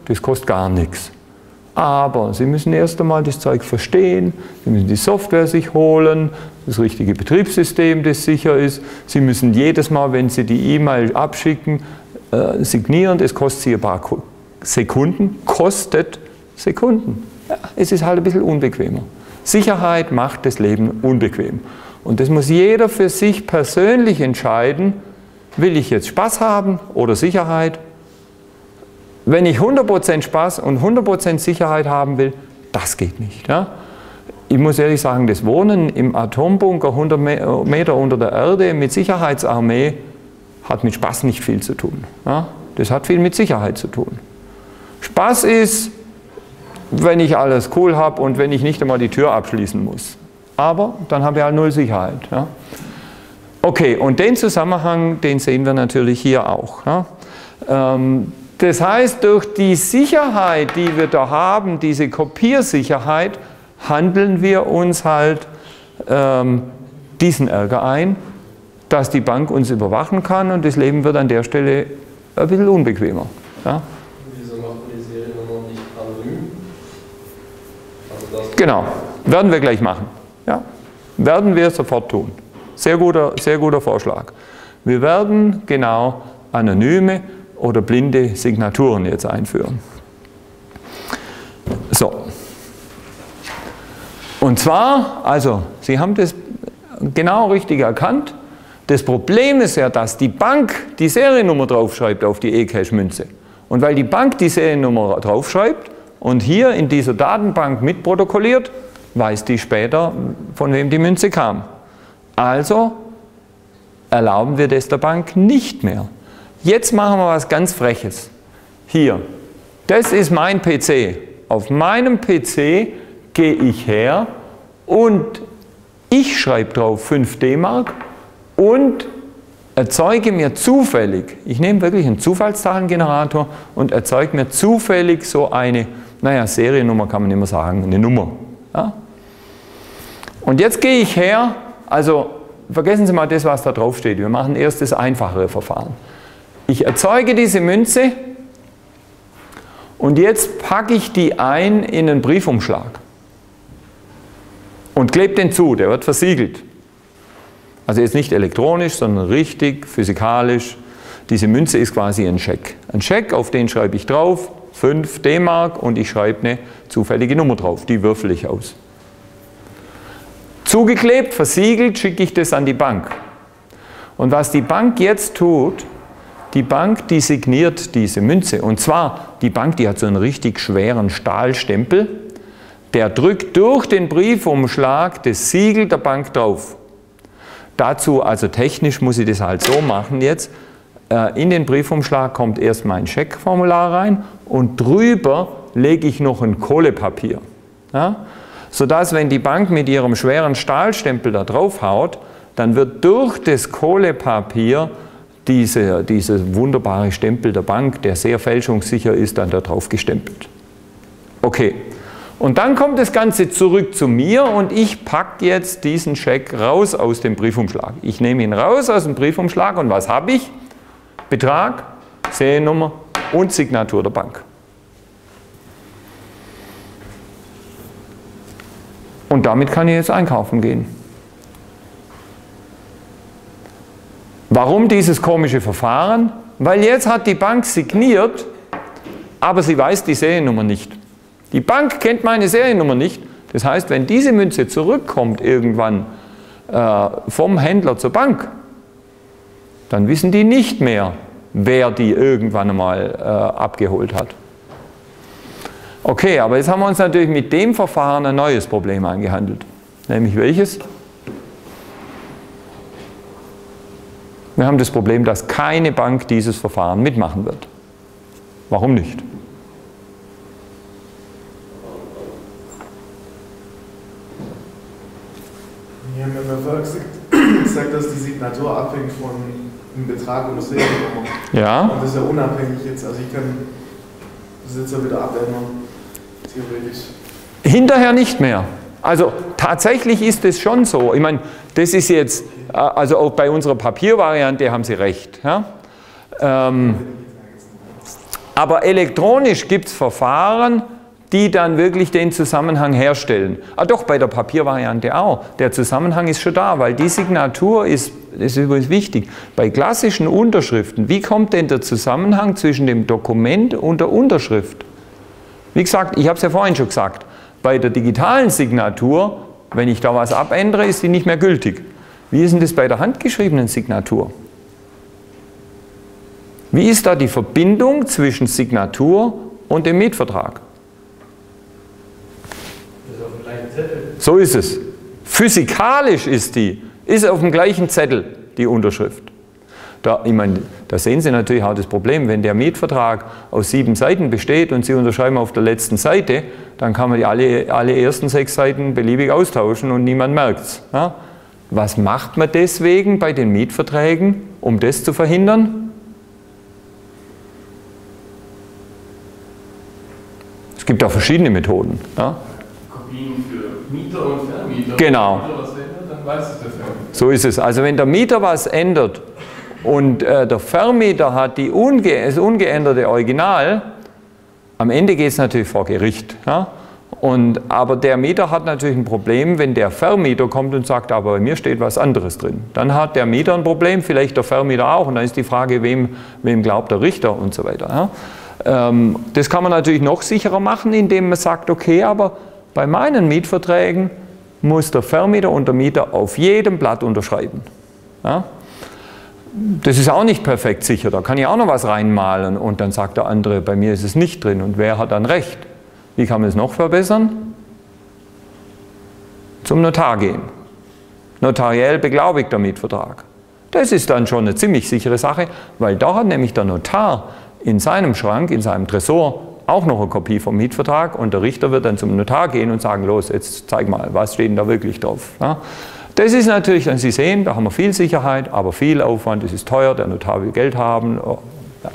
das kostet gar nichts. Aber Sie müssen erst einmal das Zeug verstehen, Sie müssen die Software sich holen, das richtige Betriebssystem, das sicher ist. Sie müssen jedes Mal, wenn Sie die E-Mail abschicken, äh, signieren, das kostet Sie ein paar Sekunden, kostet Sekunden. Ja, es ist halt ein bisschen unbequemer. Sicherheit macht das Leben unbequem. Und das muss jeder für sich persönlich entscheiden, will ich jetzt Spaß haben oder Sicherheit? Wenn ich hundert Prozent Spaß und hundert Prozent Sicherheit haben will, das geht nicht. Ja? Ich muss ehrlich sagen, das Wohnen im Atombunker hundert Meter unter der Erde mit Sicherheitsarmee hat mit Spaß nicht viel zu tun. Ja? Das hat viel mit Sicherheit zu tun. Spaß ist, wenn ich alles cool habe und wenn ich nicht einmal die Tür abschließen muss. Aber dann habe ich halt null Sicherheit. Ja? Okay, und den Zusammenhang, den sehen wir natürlich hier auch. Ja? Ähm, das heißt, durch die Sicherheit, die wir da haben, diese Kopiersicherheit, handeln wir uns halt ähm, diesen Ärger ein, dass die Bank uns überwachen kann und das Leben wird an der Stelle ein bisschen unbequemer. Ja? Wieso macht man die Seriennummer nicht anonym? Also das genau, werden wir gleich machen. Ja? Werden wir sofort tun. Sehr guter, sehr guter Vorschlag. Wir werden genau anonyme oder blinde Signaturen jetzt einführen. So. Und zwar, also, Sie haben das genau richtig erkannt. Das Problem ist ja, dass die Bank die Seriennummer draufschreibt auf die eCash-Münze. Und weil die Bank die Seriennummer draufschreibt und hier in dieser Datenbank mitprotokolliert, weiß die später, von wem die Münze kam. Also erlauben wir das der Bank nicht mehr. Jetzt machen wir was ganz Freches. Hier, das ist mein P C. Auf meinem P C gehe ich her und ich schreibe drauf fünf D-Mark und erzeuge mir zufällig, ich nehme wirklich einen Zufallszahlengenerator und erzeuge mir zufällig so eine, naja, Seriennummer kann man nicht mehr sagen, eine Nummer. Ja? Und jetzt gehe ich her, also vergessen Sie mal das, was da drauf steht. Wir machen erst das einfachere Verfahren. Ich erzeuge diese Münze und jetzt packe ich die ein in einen Briefumschlag und klebe den zu, der wird versiegelt. Also jetzt nicht elektronisch, sondern richtig, physikalisch. Diese Münze ist quasi ein Scheck. Ein Scheck, auf den schreibe ich drauf, fünf D-Mark und ich schreibe eine zufällige Nummer drauf, die würfel ich aus. Zugeklebt, versiegelt, schicke ich das an die Bank. Und was die Bank jetzt tut, die Bank, die signiert diese Münze. Und zwar, die Bank, die hat so einen richtig schweren Stahlstempel, der drückt durch den Briefumschlag das Siegel der Bank drauf. Dazu, also technisch muss ich das halt so machen jetzt, in den Briefumschlag kommt erst mein Scheckformular rein und drüber lege ich noch ein Kohlepapier. Ja? Sodass, wenn die Bank mit ihrem schweren Stahlstempel da drauf haut, dann wird durch das Kohlepapier diese, dieser wunderbare Stempel der Bank, der sehr fälschungssicher ist, dann da drauf gestempelt. Okay, und dann kommt das Ganze zurück zu mir und ich packe jetzt diesen Scheck raus aus dem Briefumschlag. Ich nehme ihn raus aus dem Briefumschlag und was habe ich? Betrag, Seriennummer und Signatur der Bank. Und damit kann ich jetzt einkaufen gehen. Warum dieses komische Verfahren? Weil jetzt hat die Bank signiert, aber sie weiß die Seriennummer nicht. Die Bank kennt meine Seriennummer nicht. Das heißt, wenn diese Münze zurückkommt irgendwann äh, vom Händler zur Bank, dann wissen die nicht mehr, wer die irgendwann einmal äh, abgeholt hat. Okay, aber jetzt haben wir uns natürlich mit dem Verfahren ein neues Problem eingehandelt. Nämlich welches? Wir haben das Problem, dass keine Bank dieses Verfahren mitmachen wird. Warum nicht? Wir haben ja vorher gesagt, dass die Signatur abhängt von dem Betrag und der Seriennummer. Ja. Und das ist ja unabhängig jetzt. Also ich kann das jetzt ja wieder abändern, theoretisch. Hinterher nicht mehr. Also tatsächlich ist es schon so. Ich meine, das ist jetzt, also auch bei unserer Papiervariante haben Sie recht. Ja? Ähm, Aber elektronisch gibt es Verfahren, die dann wirklich den Zusammenhang herstellen. Ah doch, bei der Papiervariante auch. Der Zusammenhang ist schon da, weil die Signatur ist, das ist übrigens wichtig. Bei klassischen Unterschriften, wie kommt denn der Zusammenhang zwischen dem Dokument und der Unterschrift? Wie gesagt, ich habe es ja vorhin schon gesagt, bei der digitalen Signatur, wenn ich da was abändere, ist die nicht mehr gültig. Wie ist denn das bei der handgeschriebenen Signatur? Wie ist da die Verbindung zwischen Signatur und dem Mietvertrag? So ist es. Physikalisch ist die, ist auf dem gleichen Zettel die Unterschrift. Da, ich meine, da sehen Sie natürlich auch das Problem, wenn der Mietvertrag aus sieben Seiten besteht und Sie unterschreiben auf der letzten Seite, dann kann man die alle, alle ersten sechs Seiten beliebig austauschen und niemand merkt es. Ja? Was macht man deswegen bei den Mietverträgen, um das zu verhindern? Es gibt auch verschiedene Methoden. Ja? Kopien für Mieter und Vermieter. Genau. Wenn der Mieter was ändert, dann weiß es der Vermieter. So ist es. Also wenn der Mieter was ändert und äh, der Vermieter hat die unge das ungeänderte Original, am Ende geht es natürlich vor Gericht. Ja? Und, aber der Mieter hat natürlich ein Problem, wenn der Vermieter kommt und sagt, aber bei mir steht was anderes drin. Dann hat der Mieter ein Problem, vielleicht der Vermieter auch. Und dann ist die Frage, wem, wem glaubt der Richter und so weiter. Ja? Ähm, das kann man natürlich noch sicherer machen, indem man sagt, okay, aber bei meinen Mietverträgen muss der Vermieter und der Mieter auf jedem Blatt unterschreiben. Ja? Das ist auch nicht perfekt sicher, da kann ich auch noch was reinmalen und dann sagt der andere, bei mir ist es nicht drin und wer hat dann recht? Wie kann man es noch verbessern? Zum Notar gehen. Notariell beglaubigter Mietvertrag. Das ist dann schon eine ziemlich sichere Sache, weil da hat nämlich der Notar in seinem Schrank, in seinem Tresor auch noch eine Kopie vom Mietvertrag und der Richter wird dann zum Notar gehen und sagen, los, jetzt zeig mal, was steht denn da wirklich drauf? Ja? Das ist natürlich, wenn Sie sehen, da haben wir viel Sicherheit, aber viel Aufwand, es ist teuer, der Notar will Geld haben. Oh, ja.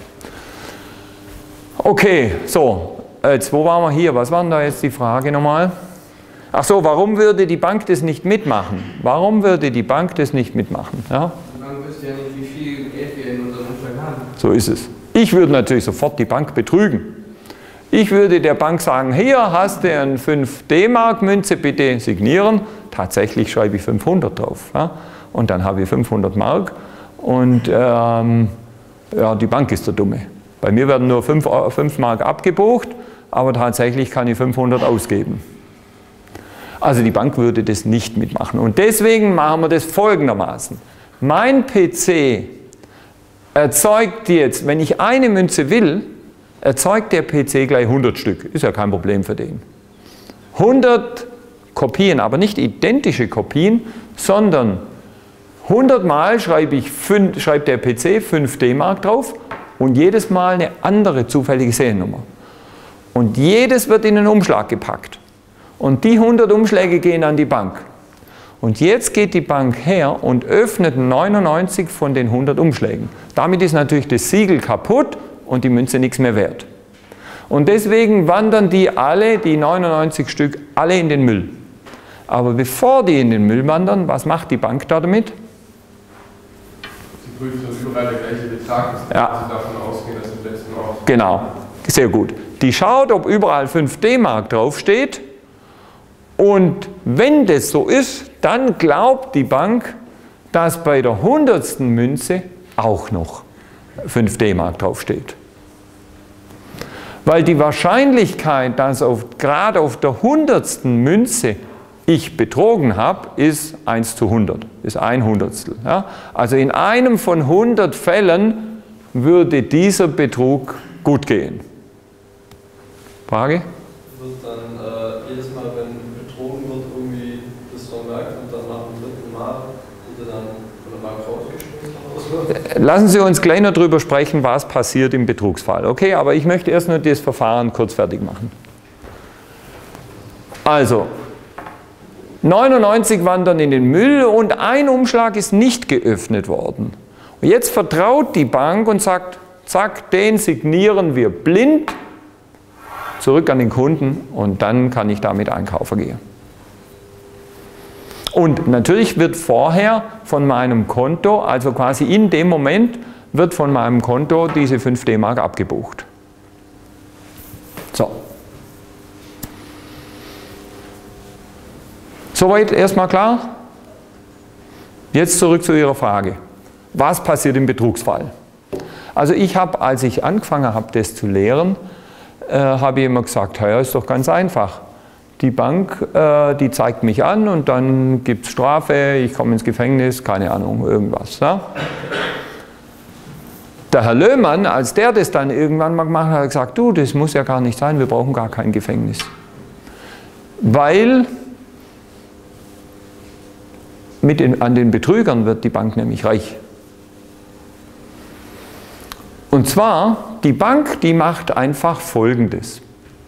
Okay, so, jetzt wo waren wir hier? Was war denn da jetzt die Frage nochmal? Ach so, warum würde die Bank das nicht mitmachen? Warum würde die Bank das nicht mitmachen? Ja? Die Bank wüsste ja nicht, wie viel Geld wir in unserem Umschlag haben. So ist es. Ich würde natürlich sofort die Bank betrügen. Ich würde der Bank sagen, hier hast du eine fünf D Mark Münze, bitte signieren. Tatsächlich schreibe ich fünfhundert drauf. Ja? Und dann habe ich fünfhundert Mark und ähm, ja, die Bank ist der Dumme. Bei mir werden nur fünf Mark abgebucht, aber tatsächlich kann ich fünfhundert ausgeben. Also die Bank würde das nicht mitmachen. Und deswegen machen wir das folgendermaßen. Mein P C erzeugt jetzt, wenn ich eine Münze will, erzeugt der P C gleich hundert Stück. Ist ja kein Problem für den. hundert Kopien, aber nicht identische Kopien, sondern hundert Mal schreibe ich fünf, schreibt der P C fünf D Mark drauf und jedes Mal eine andere zufällige Seriennummer. Und jedes wird in einen Umschlag gepackt. Und die hundert Umschläge gehen an die Bank. Und jetzt geht die Bank her und öffnet neunundneunzig von den hundert Umschlägen. Damit ist natürlich das Siegel kaputt und die Münze nichts mehr wert. Und deswegen wandern die alle, die neunundneunzig Stück, alle in den Müll. Aber bevor die in den Müll wandern, was macht die Bank da damit? Sie prüft, dass überall der gleiche Betrag ist, ja. Sie davon ausgehen, dass im letzten Ort. Genau, sehr gut. Die schaut, ob überall fünf D Mark draufsteht. Und wenn das so ist, dann glaubt die Bank, dass bei der hundertsten Münze auch noch fünf D Mark draufsteht. Weil die Wahrscheinlichkeit, dass auf, gerade auf der hundertsten Münze ich betrogen habe, ist eins zu hundert, ist ein Hundertstel. Ja? Also in einem von hundert Fällen würde dieser Betrug gut gehen. Frage? Wird dann äh, jedes Mal, wenn betrogen wird, irgendwie das vermerkt und dann nach dem dritten Mal wird er dann von der Bank rausgeschmissen? Lassen Sie uns gleich noch darüber sprechen, was passiert im Betrugsfall. Okay, aber ich möchte erst nur das Verfahren kurz fertig machen. Also, neunundneunzig wandern in den Müll und ein Umschlag ist nicht geöffnet worden. Und jetzt vertraut die Bank und sagt, zack, den signieren wir blind, zurück an den Kunden und dann kann ich damit einkaufen gehen. Und natürlich wird vorher von meinem Konto, also quasi in dem Moment, wird von meinem Konto diese fünf D Mark abgebucht. Soweit erstmal klar? Jetzt zurück zu Ihrer Frage. Was passiert im Betrugsfall? Also ich habe, als ich angefangen habe, das zu lehren, äh, habe ich immer gesagt, ja, ist doch ganz einfach. Die Bank, äh, die zeigt mich an und dann gibt es Strafe, ich komme ins Gefängnis, keine Ahnung, irgendwas. Ja? Der Herr Löhmann, als der das dann irgendwann mal gemacht hat, hat gesagt, du, das muss ja gar nicht sein, wir brauchen gar kein Gefängnis. Weil mit den, an den Betrügern wird die Bank nämlich reich. Und zwar, die Bank, die macht einfach Folgendes.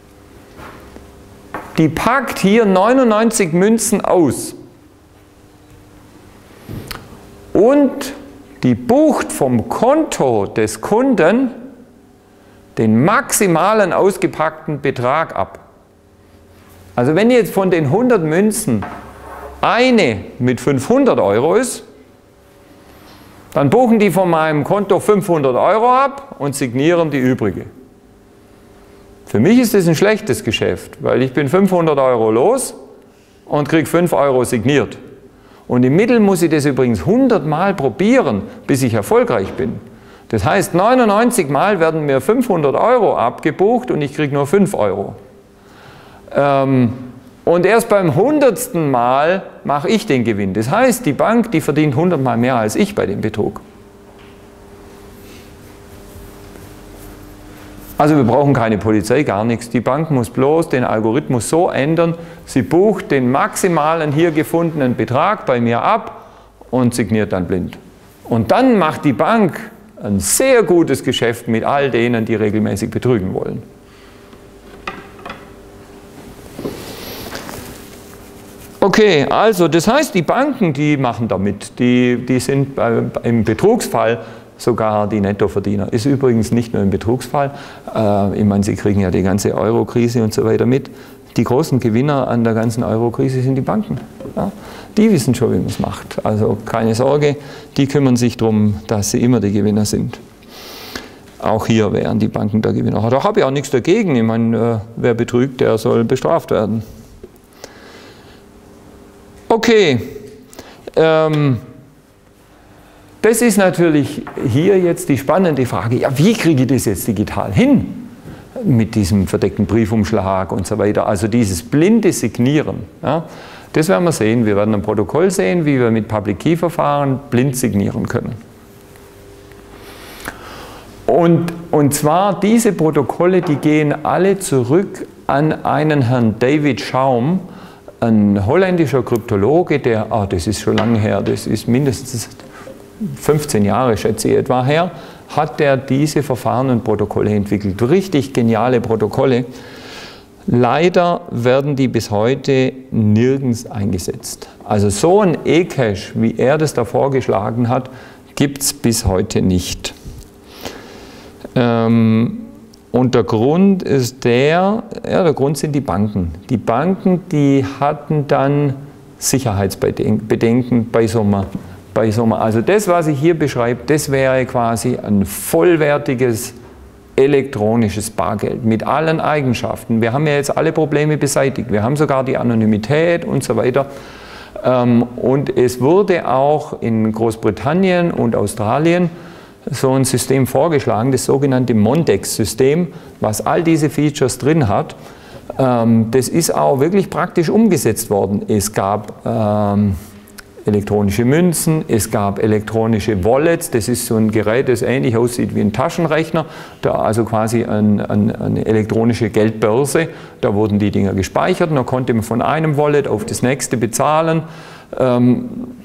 Die packt hier neunundneunzig Münzen aus und die bucht vom Konto des Kunden den maximalen ausgepackten Betrag ab. Also wenn jetzt von den hundert Münzen eine mit fünfhundert Euro ist, dann buchen die von meinem Konto fünfhundert Euro ab und signieren die übrige. Für mich ist das ein schlechtes Geschäft, weil ich bin fünfhundert Euro los und kriege fünf Euro signiert. Und im Mittel muss ich das übrigens hundert Mal probieren, bis ich erfolgreich bin. Das heißt, neunundneunzig Mal werden mir fünfhundert Euro abgebucht und ich kriege nur fünf Euro. Ähm, und erst beim hundertsten Mal mache ich den Gewinn. Das heißt, die Bank, die verdient hundert Mal mehr als ich bei dem Betrug. Also wir brauchen keine Polizei, gar nichts. Die Bank muss bloß den Algorithmus so ändern, sie bucht den maximalen hier gefundenen Betrag bei mir ab und signiert dann blind. Und dann macht die Bank ein sehr gutes Geschäft mit all denen, die regelmäßig betrügen wollen. Okay, also das heißt, die Banken, die machen damit, die, die sind bei, im Betrugsfall sogar die Nettoverdiener. Ist übrigens nicht nur im Betrugsfall, äh, ich meine, Sie kriegen ja die ganze Euro-Krise und so weiter mit. Die großen Gewinner an der ganzen Euro-Krise sind die Banken. Ja? Die wissen schon, wie man es macht. Also keine Sorge, die kümmern sich darum, dass sie immer die Gewinner sind. Auch hier wären die Banken der Gewinner. Da habe ich auch nichts dagegen. Ich meine, äh, wer betrügt, der soll bestraft werden. Okay. Ähm, Das ist natürlich hier jetzt die spannende Frage, ja, wie kriege ich das jetzt digital hin mit diesem verdeckten Briefumschlag und so weiter, also dieses blinde Signieren. Ja, das werden wir sehen, wir werden ein Protokoll sehen, wie wir mit Public Key Verfahren blind signieren können. Und, und zwar diese Protokolle, die gehen alle zurück an einen Herrn David Schaum, ein holländischer Kryptologe, der, ah, das ist schon lange her, das ist mindestens fünfzehn Jahre, schätze ich etwa her, hat er diese Verfahren und Protokolle entwickelt. Richtig geniale Protokolle. Leider werden die bis heute nirgends eingesetzt. Also so ein E-Cache, wie er das da vorgeschlagen hat, gibt es bis heute nicht. Ähm, und der Grund ist der, ja, der Grund sind die Banken. Die Banken, die hatten dann Sicherheitsbedenken bei so einer Bei so einem, also das, was ich hier beschreibe, das wäre quasi ein vollwertiges elektronisches Bargeld mit allen Eigenschaften. Wir haben ja jetzt alle Probleme beseitigt. Wir haben sogar die Anonymität und so weiter. Und es wurde auch in Großbritannien und Australien so ein System vorgeschlagen, das sogenannte Mondex-System, was all diese Features drin hat. Das ist auch wirklich praktisch umgesetzt worden. Es gab ähm, elektronische Münzen, es gab elektronische Wallets, das ist so ein Gerät, das ähnlich aussieht wie ein Taschenrechner, da also quasi ein, ein, eine elektronische Geldbörse, da wurden die Dinger gespeichert und da konnte man von einem Wallet auf das nächste bezahlen, ähm,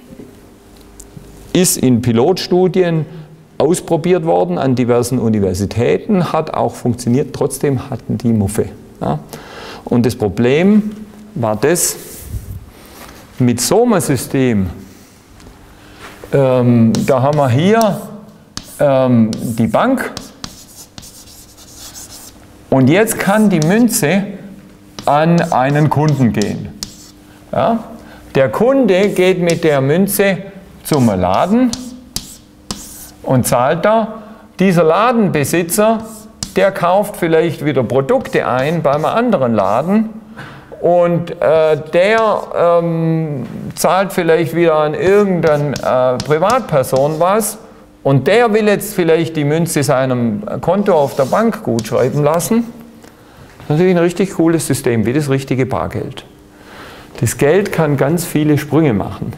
ist in Pilotstudien ausprobiert worden an diversen Universitäten, hat auch funktioniert, trotzdem hatten die Muffe. Ja. Und das Problem war das, mit so einem System, ähm, da haben wir hier ähm, die Bank und jetzt kann die Münze an einen Kunden gehen. Ja? Der Kunde geht mit der Münze zum Laden und zahlt da. Dieser Ladenbesitzer, der kauft vielleicht wieder Produkte ein bei einem anderen Laden. und äh, der ähm, zahlt vielleicht wieder an irgendeine äh, Privatperson was und der will jetzt vielleicht die Münze seinem Konto auf der Bank gutschreiben lassen. Das ist natürlich ein richtig cooles System, wie das richtige Bargeld. Das Geld kann ganz viele Sprünge machen.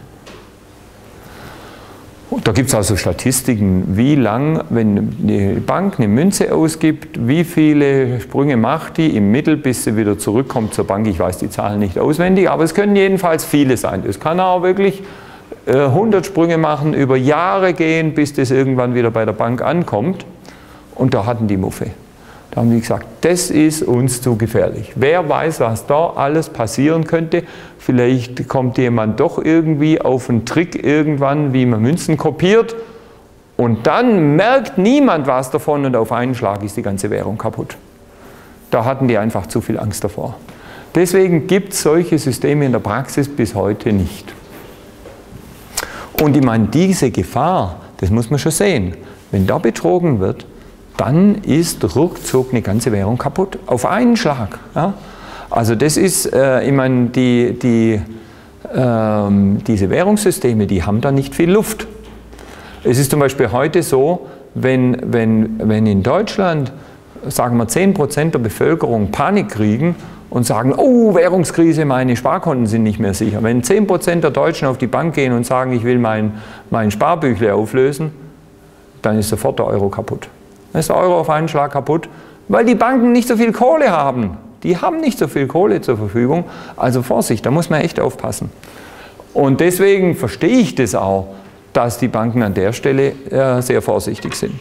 Und da gibt es also Statistiken, wie lang, wenn eine Bank eine Münze ausgibt, wie viele Sprünge macht die im Mittel, bis sie wieder zurückkommt zur Bank. Ich weiß die Zahlen nicht auswendig, aber es können jedenfalls viele sein. Es kann auch wirklich äh, hundert Sprünge machen, über Jahre gehen, bis das irgendwann wieder bei der Bank ankommt. Und da hatten die Muffe. Da haben die gesagt, das ist uns zu gefährlich. Wer weiß, was da alles passieren könnte. Vielleicht kommt jemand doch irgendwie auf einen Trick irgendwann, wie man Münzen kopiert. Und dann merkt niemand was davon und auf einen Schlag ist die ganze Währung kaputt. Da hatten die einfach zu viel Angst davor. Deswegen gibt es solche Systeme in der Praxis bis heute nicht. Und ich meine, diese Gefahr, das muss man schon sehen. Wenn da betrogen wird, dann ist ruckzuck eine ganze Währung kaputt. Auf einen Schlag. Ja? Also das ist, äh, ich meine, die, die, ähm, diese Währungssysteme, die haben da nicht viel Luft. Es ist zum Beispiel heute so, wenn, wenn, wenn in Deutschland, sagen wir, zehn Prozent der Bevölkerung Panik kriegen und sagen, oh, Währungskrise, meine Sparkonten sind nicht mehr sicher. Wenn zehn Prozent der Deutschen auf die Bank gehen und sagen, ich will mein, mein Sparbüchle auflösen, dann ist sofort der Euro kaputt. Dann ist der Euro auf einen Schlag kaputt, weil die Banken nicht so viel Kohle haben. Die haben nicht so viel Kohle zur Verfügung. Also Vorsicht, da muss man echt aufpassen. Und deswegen verstehe ich das auch, dass die Banken an der Stelle äh, sehr vorsichtig sind.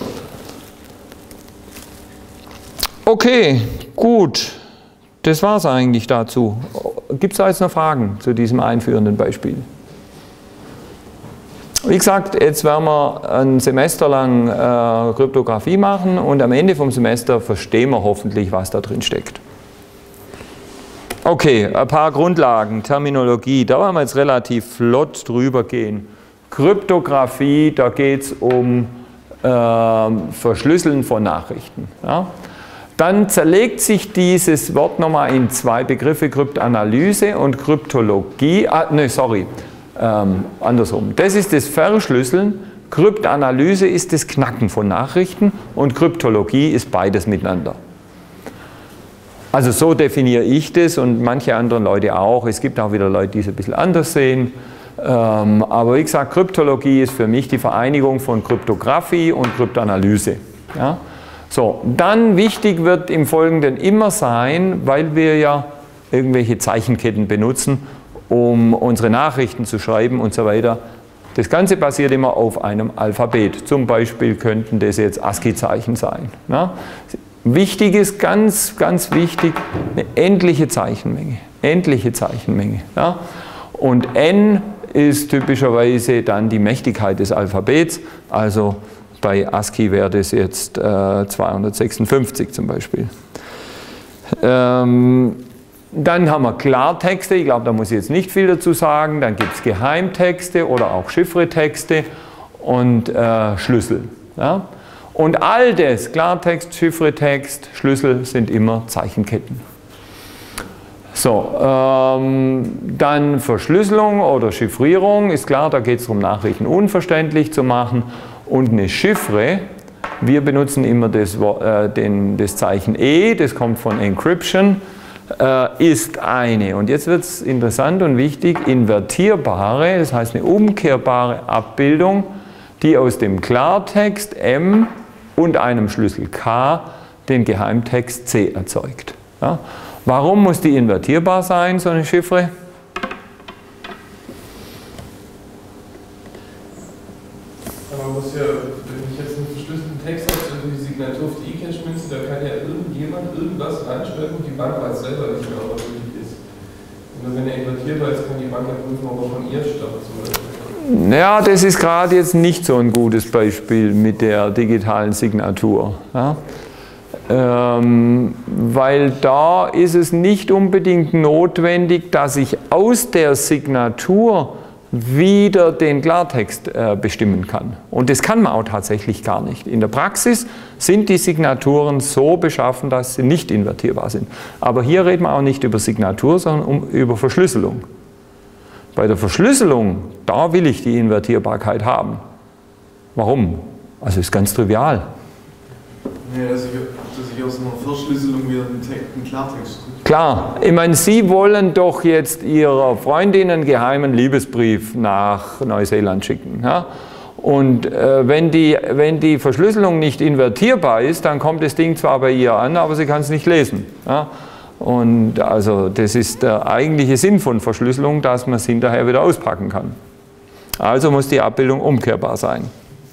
Okay, gut. Das war es eigentlich dazu. Gibt es da jetzt noch Fragen zu diesem einführenden Beispiel? Wie gesagt, jetzt werden wir ein Semester lang äh, Kryptographie machen und am Ende vom Semester verstehen wir hoffentlich, was da drin steckt. Okay, ein paar Grundlagen, Terminologie, da wollen wir jetzt relativ flott drüber gehen. Kryptographie, da geht es um äh, Verschlüsseln von Nachrichten. Ja? Dann zerlegt sich dieses Wort nochmal in zwei Begriffe, Kryptanalyse und Kryptologie. Ah, ne, sorry. Ähm, andersrum. Das ist das Verschlüsseln, Kryptanalyse ist das Knacken von Nachrichten und Kryptologie ist beides miteinander. Also so definiere ich das und manche andere Leute auch. Es gibt auch wieder Leute, die es ein bisschen anders sehen. Ähm, aber wie gesagt, Kryptologie ist für mich die Vereinigung von Kryptographie und Kryptanalyse. Ja? So, dann wichtig wird im Folgenden immer sein, weil wir ja irgendwelche Zeichenketten benutzen, um unsere Nachrichten zu schreiben und so weiter. Das Ganze basiert immer auf einem Alphabet. Zum Beispiel könnten das jetzt ASCII-Zeichen sein. Ja? Wichtig ist, ganz, ganz wichtig, eine endliche Zeichenmenge. Endliche Zeichenmenge. Ja? Und N ist typischerweise dann die Mächtigkeit des Alphabets. Also bei ASCII wäre das jetzt äh, zweihundertsechsundfünfzig zum Beispiel. Ähm, Dann haben wir Klartexte, ich glaube, da muss ich jetzt nicht viel dazu sagen. Dann gibt es Geheimtexte oder auch Chiffretexte und äh, Schlüssel. Ja? Und all das, Klartext, Chiffretext, Schlüssel, sind immer Zeichenketten. So, ähm, dann Verschlüsselung oder Chiffrierung, ist klar, da geht es darum, Nachrichten unverständlich zu machen. Und eine Chiffre, wir benutzen immer das, äh, den, das Zeichen E, das kommt von Encryption. Ist eine, und jetzt wird es interessant und wichtig, invertierbare, das heißt eine umkehrbare Abbildung, die aus dem Klartext M und einem Schlüssel K den Geheimtext C erzeugt. Ja? Warum muss die invertierbar sein, so eine Chiffre? Man muss ja, wenn ich jetzt einen verschlüsselten Text habe, also die Signatur auf die E-Cash-Münze, da kann ja irgendjemand irgendwas reinschreiben und die Bank weiß selber nicht mehr, ob er wirklich ist. Und wenn er invertierbar ist, kann die Bank ja prüfen, ob er von ihr stammt zum Beispiel. Ja, das ist gerade jetzt nicht so ein gutes Beispiel mit der digitalen Signatur. Ja? Ähm, weil da ist es nicht unbedingt notwendig, dass ich aus der Signatur wieder den Klartext äh, bestimmen kann. Und das kann man auch tatsächlich gar nicht. In der Praxis sind die Signaturen so beschaffen, dass sie nicht invertierbar sind. Aber hier reden wir auch nicht über Signatur, sondern um, über Verschlüsselung. Bei der Verschlüsselung, da will ich die Invertierbarkeit haben. Warum? Also ist ganz trivial. Nee, dass ich, dass ich aus einer Verschlüsselung wieder einen, Text, einen Klartext kriege. Klar, ich meine, Sie wollen doch jetzt Ihrer Freundin einen geheimen Liebesbrief nach Neuseeland schicken. Ja? Und äh, wenn, die, wenn die Verschlüsselung nicht invertierbar ist, dann kommt das Ding zwar bei ihr an, aber sie kann es nicht lesen. Ja? Und also das ist der eigentliche Sinn von Verschlüsselung, dass man es hinterher wieder auspacken kann. Also muss die Abbildung umkehrbar sein.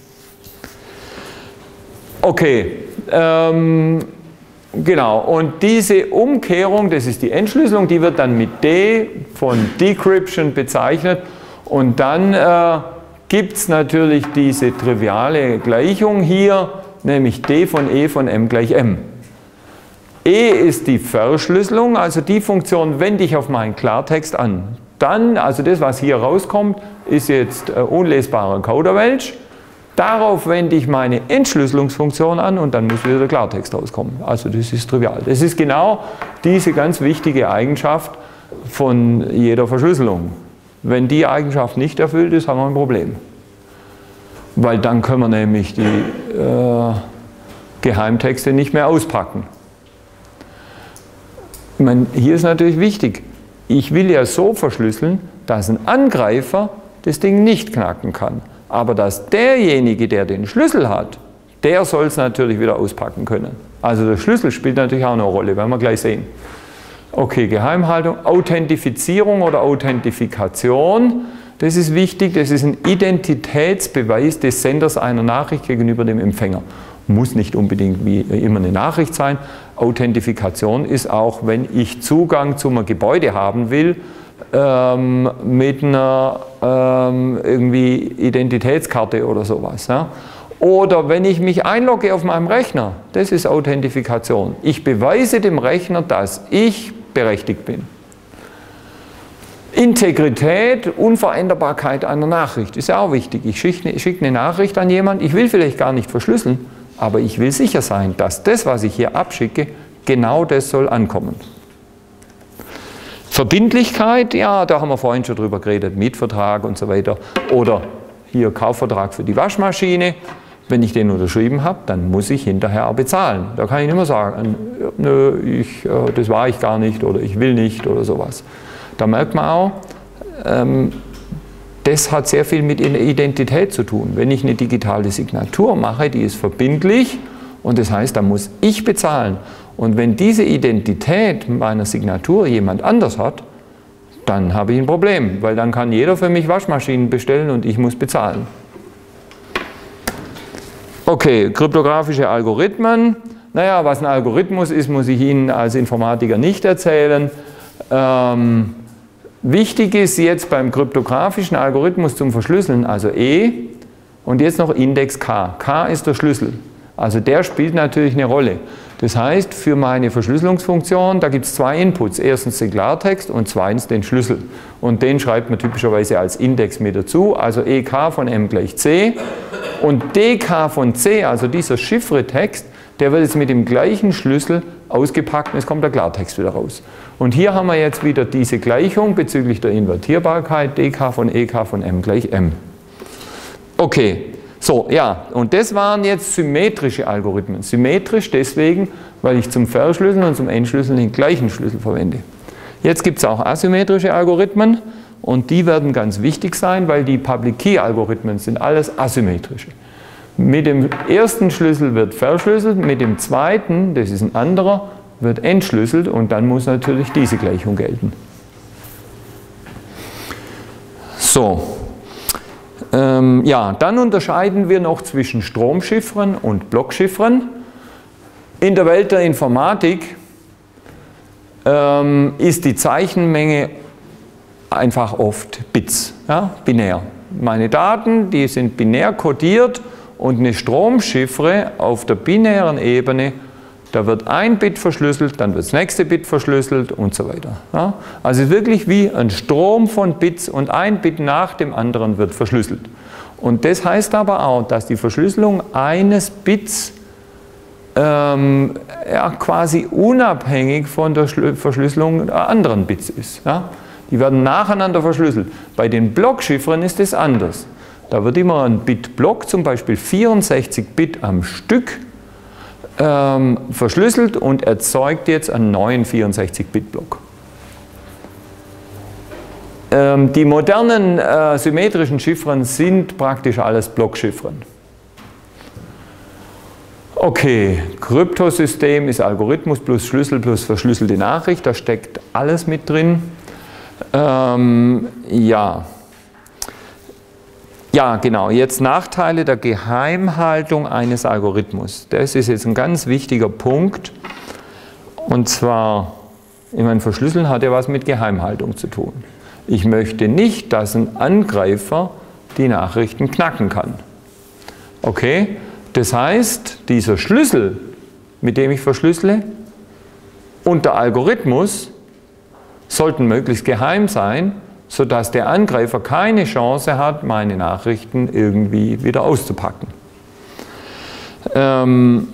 Okay, ähm, genau, und diese Umkehrung, das ist die Entschlüsselung, die wird dann mit D von Decryption bezeichnet und dann äh, gibt es natürlich diese triviale Gleichung hier, nämlich D von E von M gleich M. E ist die Verschlüsselung, also die Funktion wende ich auf meinen Klartext an. Dann, also das, was hier rauskommt, ist jetzt äh, unlesbarer Coderwelsch. Darauf wende ich meine Entschlüsselungsfunktion an und dann muss wieder der Klartext rauskommen. Also das ist trivial. Das ist genau diese ganz wichtige Eigenschaft von jeder Verschlüsselung. Wenn die Eigenschaft nicht erfüllt ist, haben wir ein Problem. Weil dann können wir nämlich die äh, Geheimtexte nicht mehr auspacken. Ich meine, hier ist natürlich wichtig, ich will ja so verschlüsseln, dass ein Angreifer das Ding nicht knacken kann. Aber dass derjenige, der den Schlüssel hat, der soll es natürlich wieder auspacken können. Also der Schlüssel spielt natürlich auch eine Rolle, werden wir gleich sehen. Okay, Geheimhaltung, Authentifizierung oder Authentifikation, das ist wichtig, das ist ein Identitätsbeweis des Senders einer Nachricht gegenüber dem Empfänger. Muss nicht unbedingt wie immer eine Nachricht sein. Authentifikation ist auch, wenn ich Zugang zu einem Gebäude haben will, ähm, mit einer ähm, irgendwie Identitätskarte oder sowas. Ja? Oder wenn ich mich einlogge auf meinem Rechner, das ist Authentifikation. Ich beweise dem Rechner, dass ich berechtigt bin. Integrität, Unveränderbarkeit einer Nachricht ist ja auch wichtig. Ich schicke, schicke eine Nachricht an jemanden, ich will vielleicht gar nicht verschlüsseln, aber ich will sicher sein, dass das, was ich hier abschicke, genau das soll ankommen. Verbindlichkeit, ja, da haben wir vorhin schon drüber geredet, Mietvertrag und so weiter. Oder hier Kaufvertrag für die Waschmaschine. Wenn ich den unterschrieben habe, dann muss ich hinterher auch bezahlen. Da kann ich nicht mehr sagen, nö, ich, das war ich gar nicht oder ich will nicht oder sowas. Da merkt man auch, ähm, das hat sehr viel mit Identität zu tun. Wenn ich eine digitale Signatur mache, die ist verbindlich und das heißt, da muss ich bezahlen. Und wenn diese Identität meiner Signatur jemand anders hat, dann habe ich ein Problem, weil dann kann jeder für mich Waschmaschinen bestellen und ich muss bezahlen. Okay, kryptografische Algorithmen. Naja, was ein Algorithmus ist, muss ich Ihnen als Informatiker nicht erzählen. Ähm, wichtig ist jetzt beim kryptografischen Algorithmus zum Verschlüsseln, also E und jetzt noch Index K. K ist der Schlüssel. Also der spielt natürlich eine Rolle. Das heißt, für meine Verschlüsselungsfunktion, da gibt es zwei Inputs. Erstens den Klartext und zweitens den Schlüssel. Und den schreibt man typischerweise als Index mit dazu. Also E K von M gleich C. Und D K von C, also dieser Chiffretext, der wird jetzt mit dem gleichen Schlüssel ausgepackt und es kommt der Klartext wieder raus. Und hier haben wir jetzt wieder diese Gleichung bezüglich der Invertierbarkeit. D K von E K von M gleich M. Okay. So, ja, und das waren jetzt symmetrische Algorithmen. Symmetrisch deswegen, weil ich zum Verschlüsseln und zum Entschlüsseln den gleichen Schlüssel verwende. Jetzt gibt es auch asymmetrische Algorithmen und die werden ganz wichtig sein, weil die Public-Key-Algorithmen sind alles asymmetrische. Mit dem ersten Schlüssel wird verschlüsselt, mit dem zweiten, das ist ein anderer, wird entschlüsselt und dann muss natürlich diese Gleichung gelten. So. Ähm, ja, dann unterscheiden wir noch zwischen Stromchiffren und Blockchiffren. In der Welt der Informatik ähm, ist die Zeichenmenge einfach oft Bits, ja, binär. Meine Daten, die sind binär kodiert und eine Stromchiffre auf der binären Ebene, Da wird ein Bit verschlüsselt, dann wird das nächste Bit verschlüsselt und so weiter. Ja? Also wirklich wie ein Strom von Bits und ein Bit nach dem anderen wird verschlüsselt. Und das heißt aber auch, dass die Verschlüsselung eines Bits ähm, ja, quasi unabhängig von der Schlu- Verschlüsselung der anderen Bits ist. Ja? Die werden nacheinander verschlüsselt. Bei den Blockchiffren ist es anders. Da wird immer ein Bit-Block, zum Beispiel vierundsechzig Bit am Stück, ähm, verschlüsselt und erzeugt jetzt einen neuen vierundsechzig Bit Block. Ähm, die modernen äh, symmetrischen Chiffren sind praktisch alles Blockchiffren. Okay, Kryptosystem ist Algorithmus plus Schlüssel plus verschlüsselte Nachricht, da steckt alles mit drin. Ähm, ja. Ja, genau. Jetzt Nachteile der Geheimhaltung eines Algorithmus. Das ist jetzt ein ganz wichtiger Punkt. Und zwar, ich meine, Verschlüsseln hat ja was mit Geheimhaltung zu tun. Ich möchte nicht, dass ein Angreifer die Nachrichten knacken kann. Okay? Das heißt, dieser Schlüssel, mit dem ich verschlüssele, und der Algorithmus sollten möglichst geheim sein, sodass der Angreifer keine Chance hat, meine Nachrichten irgendwie wieder auszupacken. Ähm,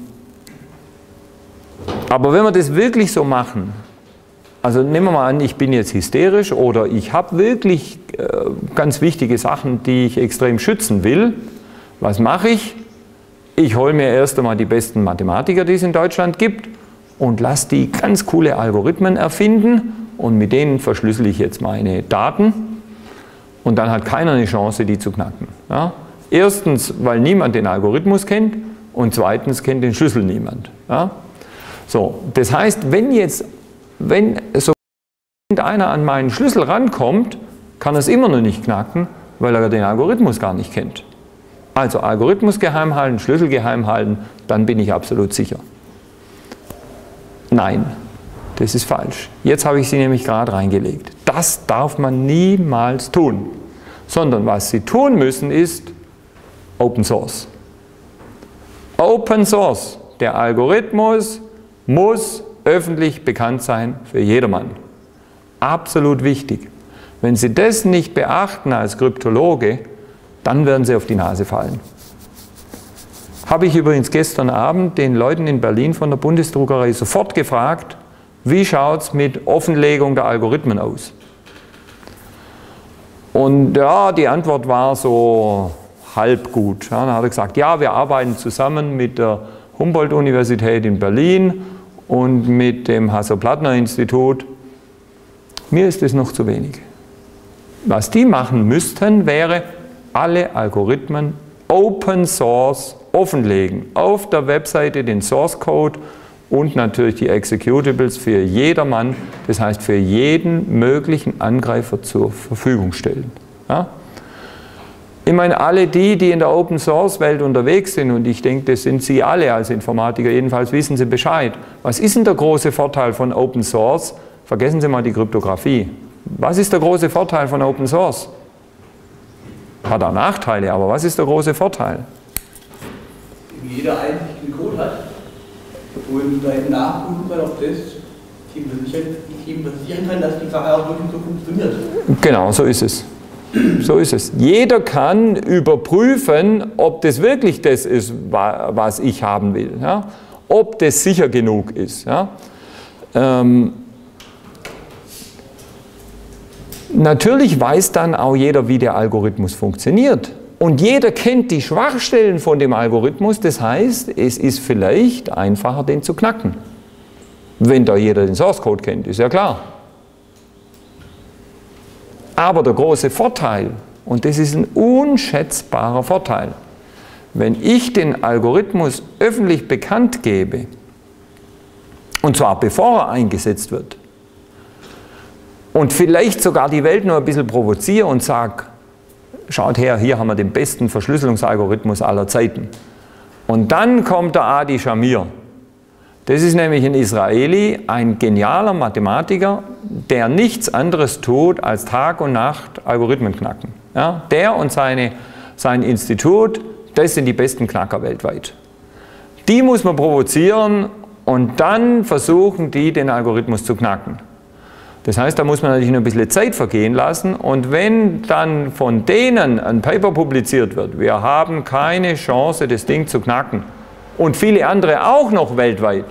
aber wenn wir das wirklich so machen, also nehmen wir mal an, ich bin jetzt hysterisch oder ich habe wirklich äh, ganz wichtige Sachen, die ich extrem schützen will, was mache ich? Ich hole mir erst einmal die besten Mathematiker, die es in Deutschland gibt, und lasse die ganz coole Algorithmen erfinden und mit denen verschlüssele ich jetzt meine Daten. Und dann hat keiner eine Chance, die zu knacken. Ja? Erstens, weil niemand den Algorithmus kennt und zweitens kennt den Schlüssel niemand. Ja? So, das heißt, wenn jetzt, wenn so einer an meinen Schlüssel rankommt, kann er es immer noch nicht knacken, weil er den Algorithmus gar nicht kennt. Also Algorithmus geheim halten, Schlüssel geheim halten, dann bin ich absolut sicher. Nein, das ist falsch. Jetzt habe ich sie nämlich gerade reingelegt. Das darf man niemals tun, sondern was Sie tun müssen ist Open Source. Open Source, der Algorithmus muss öffentlich bekannt sein für jedermann. Absolut wichtig. Wenn Sie das nicht beachten als Kryptologe, dann werden Sie auf die Nase fallen. Habe ich übrigens gestern Abend den Leuten in Berlin von der Bundesdruckerei sofort gefragt, wie schaut es mit Offenlegung der Algorithmen aus? Und ja, die Antwort war so halb gut. Ja, dann hat er gesagt, ja, wir arbeiten zusammen mit der Humboldt-Universität in Berlin und mit dem Hasso-Plattner-Institut. Mir ist das noch zu wenig. Was die machen müssten, wäre alle Algorithmen Open Source offenlegen. Auf der Webseite den Source Code und natürlich die Executables für jedermann, das heißt für jeden möglichen Angreifer zur Verfügung stellen. Ja? Ich meine, alle die, die in der Open Source Welt unterwegs sind, und ich denke, das sind Sie alle als Informatiker, jedenfalls wissen Sie Bescheid. Was ist denn der große Vorteil von Open Source? Vergessen Sie mal die Kryptographie. Was ist der große Vorteil von Open Source? Hat auch Nachteile, aber was ist der große Vorteil? Jeder eigentlich den Code hat und dann nachprüfen kann, ob das Team versichern kann, dass die Sache auch wirklich so funktioniert. Genau, so ist es. So ist es. Jeder kann überprüfen, ob das wirklich das ist, was ich haben will. Ja? Ob das sicher genug ist. Ja? Ähm, Natürlich weiß dann auch jeder, wie der Algorithmus funktioniert. Und jeder kennt die Schwachstellen von dem Algorithmus. Das heißt, es ist vielleicht einfacher, den zu knacken. Wenn da jeder den Source Code kennt, ist ja klar. Aber der große Vorteil, und das ist ein unschätzbarer Vorteil, wenn ich den Algorithmus öffentlich bekannt gebe, und zwar bevor er eingesetzt wird, und vielleicht sogar die Welt noch ein bisschen provoziere und sage, schaut her, hier haben wir den besten Verschlüsselungsalgorithmus aller Zeiten. Und dann kommt der Adi Shamir. Das ist nämlich ein Israeli, ein genialer Mathematiker, der nichts anderes tut, als Tag und Nacht Algorithmen knacken. Ja, der und seine, sein Institut, das sind die besten Knacker weltweit. Die muss man provozieren und dann versuchen die, den Algorithmus zu knacken. Das heißt, da muss man natürlich noch ein bisschen Zeit vergehen lassen, und wenn dann von denen ein Paper publiziert wird, wir haben keine Chance, das Ding zu knacken, und viele andere auch noch weltweit,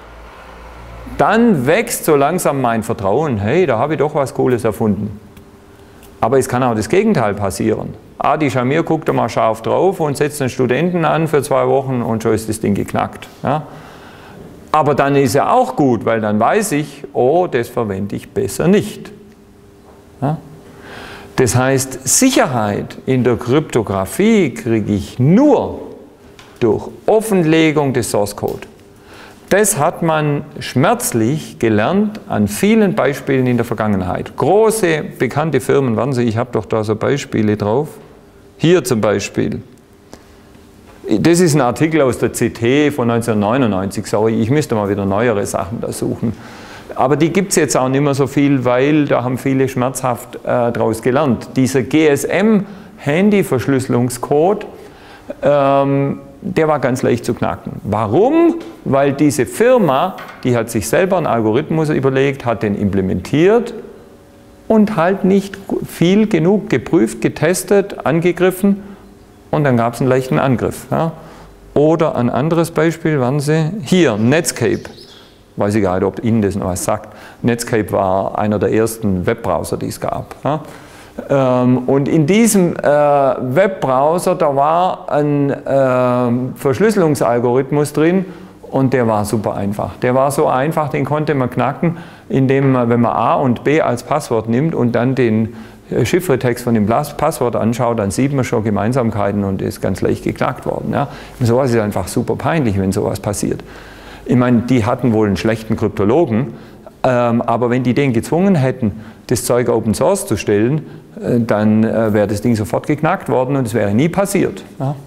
dann wächst so langsam mein Vertrauen, hey, da habe ich doch was Cooles erfunden. Aber es kann auch das Gegenteil passieren. Adi Shamir guckt da mal scharf drauf und setzt einen Studenten an für zwei Wochen und schon ist das Ding geknackt. Ja? Aber dann ist er auch gut, weil dann weiß ich, oh, das verwende ich besser nicht. Ja? Das heißt, Sicherheit in der Kryptographie kriege ich nur durch Offenlegung des Source Code. Das hat man schmerzlich gelernt an vielen Beispielen in der Vergangenheit. Große, bekannte Firmen, warten Sie, ich habe doch da so Beispiele drauf. Hier zum Beispiel. Das ist ein Artikel aus der C T von neunzehnhundertneunundneunzig, sorry, ich müsste mal wieder neuere Sachen da suchen. Aber die gibt es jetzt auch nicht mehr so viel, weil da haben viele schmerzhaft äh, daraus gelernt. Dieser G S M-Handy-Verschlüsselungscode, ähm, der war ganz leicht zu knacken. Warum? Weil diese Firma, die hat sich selber einen Algorithmus überlegt, hat den implementiert und halt nicht viel genug geprüft, getestet, angegriffen, und dann gab es einen leichten Angriff. Ja. Oder ein anderes Beispiel, warten Sie, hier, Netscape. Weiß ich gar nicht, ob Ihnen das noch was sagt. Netscape war einer der ersten Webbrowser, die es gab. Ja. Und in diesem äh, Webbrowser, da war ein äh, Verschlüsselungsalgorithmus drin, und der war super einfach. Der war so einfach, den konnte man knacken, indem man, wenn man A und B als Passwort nimmt und dann den Chiffretext von dem Passwort anschaut, dann sieht man schon Gemeinsamkeiten und ist ganz leicht geknackt worden. Ja. Und sowas ist einfach super peinlich, wenn sowas passiert. Ich meine, die hatten wohl einen schlechten Kryptologen, ähm, aber wenn die den gezwungen hätten, das Zeug Open Source zu stellen, äh, dann äh, wäre das Ding sofort geknackt worden und es wäre nie passiert. Ja.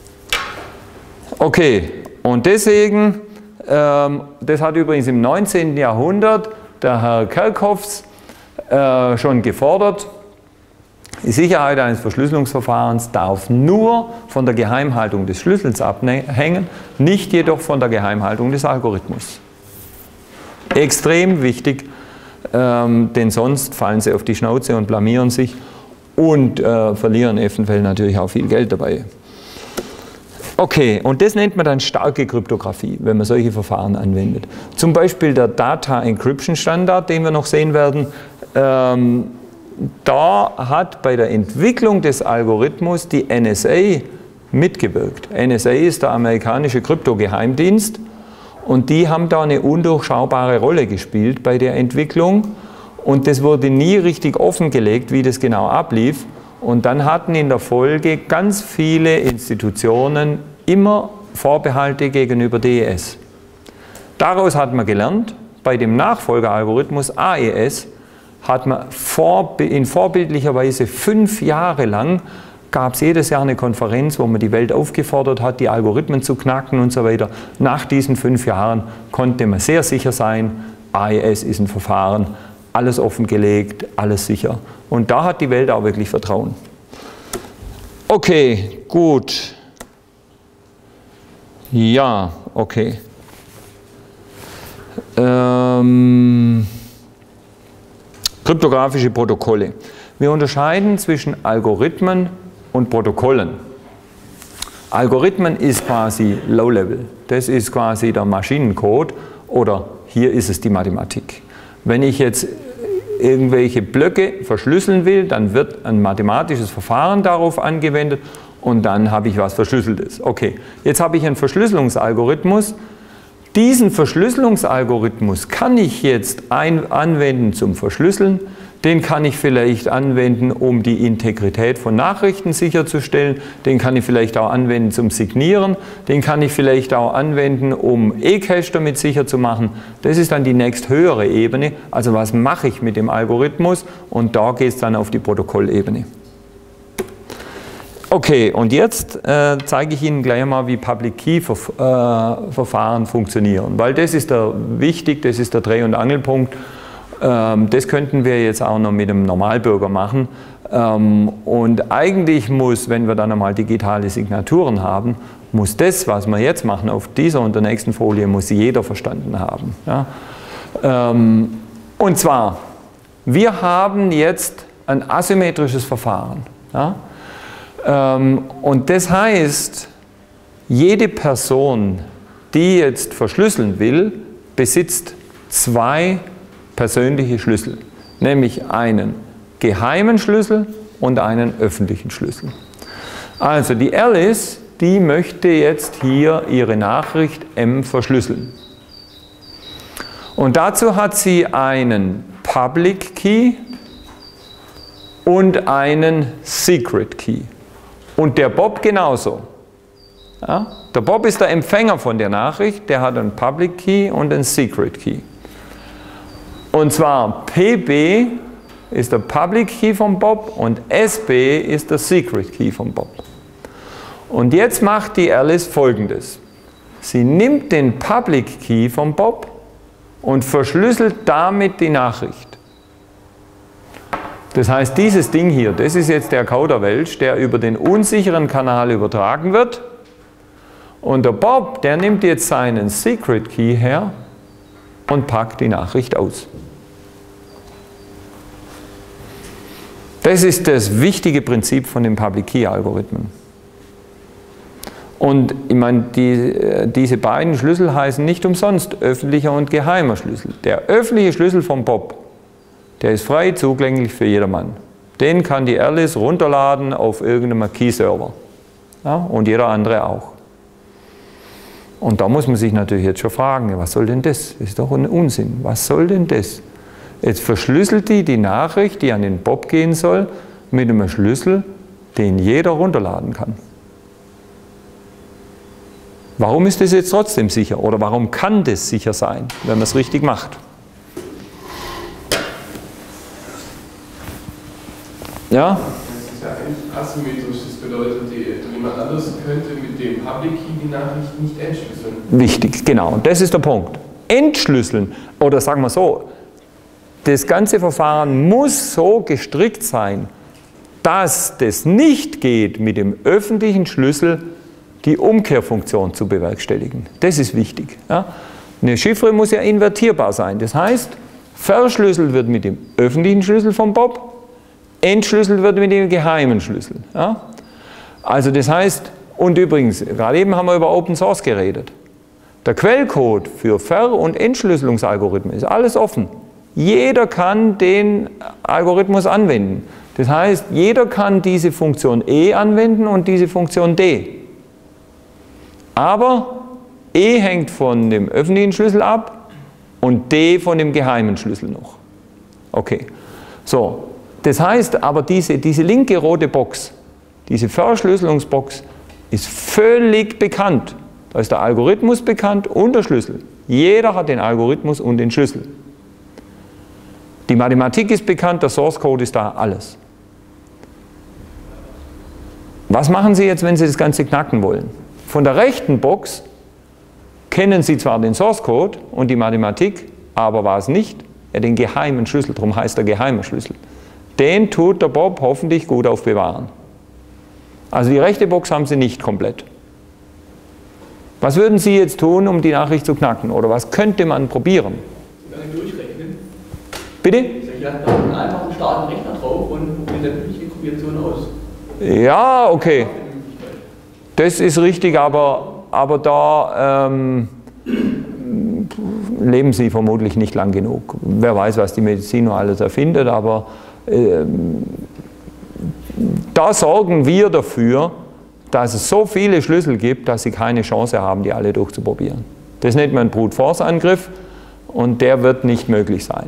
Okay, und deswegen, ähm, das hat übrigens im neunzehnten Jahrhundert der Herr Kerckhoffs äh, schon gefordert, die Sicherheit eines Verschlüsselungsverfahrens darf nur von der Geheimhaltung des Schlüssels abhängen, nicht jedoch von der Geheimhaltung des Algorithmus. Extrem wichtig, ähm, denn sonst fallen sie auf die Schnauze und blamieren sich und äh, verlieren eventuell natürlich auch viel Geld dabei. Okay, und das nennt man dann starke Kryptographie, wenn man solche Verfahren anwendet. Zum Beispiel der Data Encryption Standard, den wir noch sehen werden. Ähm, da hat bei der Entwicklung des Algorithmus die N S A mitgewirkt. N S A ist der amerikanische Kryptogeheimdienst, und die haben da eine undurchschaubare Rolle gespielt bei der Entwicklung, und das wurde nie richtig offengelegt, wie das genau ablief. Und dann hatten in der Folge ganz viele Institutionen immer Vorbehalte gegenüber D E S. Daraus hat man gelernt, bei dem Nachfolgealgorithmus A E S hat man in vorbildlicher Weise fünf Jahre lang, gab es jedes Jahr eine Konferenz, wo man die Welt aufgefordert hat, die Algorithmen zu knacken und so weiter. Nach diesen fünf Jahren konnte man sehr sicher sein, A E S ist ein Verfahren, alles offengelegt, alles sicher. Und da hat die Welt auch wirklich Vertrauen. Okay, gut. Ja, okay. Ähm, kryptografische Protokolle. Wir unterscheiden zwischen Algorithmen und Protokollen. Algorithmen ist quasi Low-Level. Das ist quasi der Maschinencode, oder hier ist es die Mathematik. Wenn ich jetzt irgendwelche Blöcke verschlüsseln will, dann wird ein mathematisches Verfahren darauf angewendet und dann habe ich was Verschlüsseltes. Okay, jetzt habe ich einen Verschlüsselungsalgorithmus. Diesen Verschlüsselungsalgorithmus kann ich jetzt ein, anwenden zum Verschlüsseln. Den kann ich vielleicht anwenden, um die Integrität von Nachrichten sicherzustellen. Den kann ich vielleicht auch anwenden zum Signieren. Den kann ich vielleicht auch anwenden, um E-Cache damit sicher zu machen. Das ist dann die nächsthöhere Ebene. Also was mache ich mit dem Algorithmus? Und da geht es dann auf die Protokollebene. Okay, und jetzt äh, zeige ich Ihnen gleich mal, wie Public-Key-Verfahren äh, funktionieren. Weil das ist der wichtig, das ist der Dreh- und Angelpunkt. Das könnten wir jetzt auch noch mit einem Normalbürger machen. Ähm, und eigentlich muss, wenn wir dann einmal digitale Signaturen haben, muss das, was wir jetzt machen auf dieser und der nächsten Folie, muss jeder verstanden haben. Ja? Ähm, und zwar, wir haben jetzt ein asymmetrisches Verfahren. Ja? Ähm, und das heißt, jede Person, die jetzt verschlüsseln will, besitzt zwei persönliche Schlüssel, nämlich einen geheimen Schlüssel und einen öffentlichen Schlüssel. Also die Alice, die möchte jetzt hier ihre Nachricht M verschlüsseln. Und dazu hat sie einen Public Key und einen Secret Key. Und der Bob genauso. Ja? Der Bob ist der Empfänger von der Nachricht, der hat einen Public Key und einen Secret Key. Und zwar P B ist der Public Key von Bob und S B ist der Secret Key von Bob. Und jetzt macht die Alice Folgendes. Sie nimmt den Public Key von Bob und verschlüsselt damit die Nachricht. Das heißt, dieses Ding hier, das ist jetzt der Kauderwelsch, der über den unsicheren Kanal übertragen wird. Und der Bob, der nimmt jetzt seinen Secret Key her und packt die Nachricht aus. Das ist das wichtige Prinzip von den Public Key Algorithmen. Und ich meine, die, diese beiden Schlüssel heißen nicht umsonst öffentlicher und geheimer Schlüssel. Der öffentliche Schlüssel von Bob, der ist frei zugänglich für jedermann. Den kann die Alice runterladen auf irgendeinem Key-Server. Ja, und jeder andere auch. Und da muss man sich natürlich jetzt schon fragen, was soll denn das? Das ist doch ein Unsinn. Was soll denn das? Jetzt verschlüsselt die die Nachricht, die an den Bob gehen soll, mit einem Schlüssel, den jeder runterladen kann. Warum ist das jetzt trotzdem sicher? Oder warum kann das sicher sein, wenn man es richtig macht? Ja? Das ist ja eigentlich asymmetrisch. Das bedeutet, jemand anderes könnte mit dem Public Key die Nachricht nicht entschlüsseln. Wichtig, genau. Und das ist der Punkt. Entschlüsseln, oder sagen wir so, das ganze Verfahren muss so gestrickt sein, dass das nicht geht, mit dem öffentlichen Schlüssel die Umkehrfunktion zu bewerkstelligen. Das ist wichtig. Ja? Eine Chiffre muss ja invertierbar sein. Das heißt, verschlüsselt wird mit dem öffentlichen Schlüssel von Bob, entschlüsselt wird mit dem geheimen Schlüssel. Ja? Also das heißt, und übrigens, gerade eben haben wir über Open Source geredet. Der Quellcode für Ver- und Entschlüsselungsalgorithmen ist alles offen. Jeder kann den Algorithmus anwenden. Das heißt, jeder kann diese Funktion E anwenden und diese Funktion D. Aber E hängt von dem öffentlichen Schlüssel ab und D von dem geheimen Schlüssel noch. Okay. So, das heißt aber, diese, diese linke rote Box, diese Verschlüsselungsbox, ist völlig bekannt. Da ist der Algorithmus bekannt und der Schlüssel. Jeder hat den Algorithmus und den Schlüssel. Die Mathematik ist bekannt, der Source Code ist da, alles. Was machen Sie jetzt, wenn Sie das Ganze knacken wollen? Von der rechten Box kennen Sie zwar den Source Code und die Mathematik, aber was nicht? Ja, den geheimen Schlüssel, darum heißt der geheime Schlüssel. Den tut der Bob hoffentlich gut aufbewahren. Also die rechte Box haben Sie nicht komplett. Was würden Sie jetzt tun, um die Nachricht zu knacken? Oder was könnte man probieren? Durchrechnen. Bitte? Ich lasse einen einfachen starken Rechner drauf und probiere sämtliche Kombinationen aus. Ja, okay. Das ist richtig, aber, aber da ähm, leben Sie vermutlich nicht lang genug. Wer weiß, was die Medizin noch alles erfindet, aber ähm, da sorgen wir dafür, dass es so viele Schlüssel gibt, dass Sie keine Chance haben, die alle durchzuprobieren. Das nennt man Brute Force Angriff und der wird nicht möglich sein.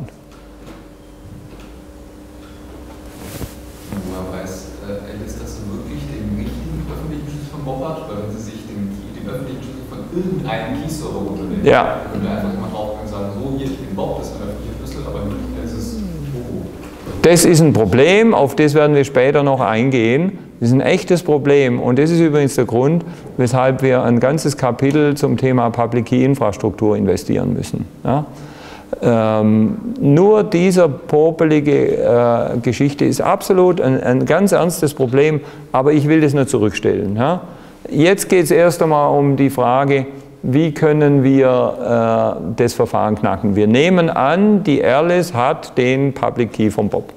Man weiß, Alice, dass du wirklich den richtigen öffentlichen Schlüssel von Bob hat, weil wenn sie sich den, den öffentlichen Schlüssel von irgendeinem Key-Server runternehmen, ja. können wir einfach immer drauf und sagen, so hier, ich bin Bob, das ist mein öffentlicher Schlüssel, aber in Wirklichkeit ist es Togo. Das ist ein Problem, auf das werden wir später noch eingehen. Das ist ein echtes Problem und das ist übrigens der Grund, weshalb wir ein ganzes Kapitel zum Thema Public Key Infrastruktur investieren müssen. Ja? Ähm, nur dieser popelige äh, Geschichte ist absolut ein, ein ganz ernstes Problem, aber ich will das nur zurückstellen. Ja? Jetzt geht es erst einmal um die Frage, wie können wir äh, das Verfahren knacken. Wir nehmen an, die Alice hat den Public Key vom Bob.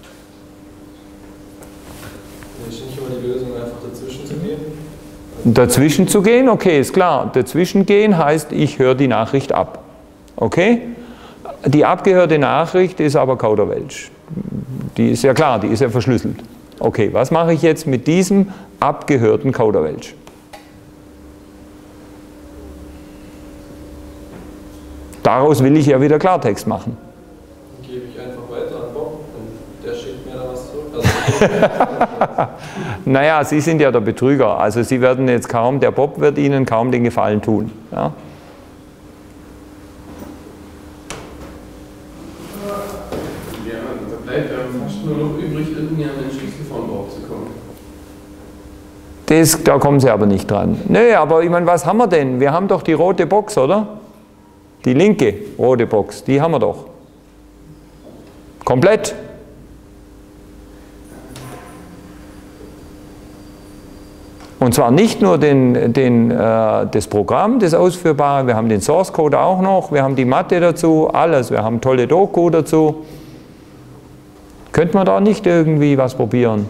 Ist nicht immer die Lösung, einfach dazwischen zu gehen? Dazwischen zu gehen, okay, ist klar. Dazwischen gehen heißt, ich höre die Nachricht ab. Okay? Die abgehörte Nachricht ist aber Kauderwelsch. Die ist ja klar, die ist ja verschlüsselt. Okay, was mache ich jetzt mit diesem abgehörten Kauderwelsch? Daraus will ich ja wieder Klartext machen. Dann gebe ich einfach weiter an Bob und der schickt mir da was zurück. Also naja, Sie sind ja der Betrüger, also Sie werden jetzt kaum, der Bob wird Ihnen kaum den Gefallen tun. Ja? Bleibt ja fast nur noch übrig, irgendwie an den Schlüssel von Bob zu kommen. Das, da kommen Sie aber nicht dran. Nö, aber ich meine, was haben wir denn? Wir haben doch die rote Box, oder? Die linke rote Box, die haben wir doch. Komplett. Und zwar nicht nur den, den, äh, das Programm, das Ausführbare, wir haben den Source Code auch noch, wir haben die Matte dazu, alles, wir haben tolle Doku dazu. Könnte man da nicht irgendwie was probieren?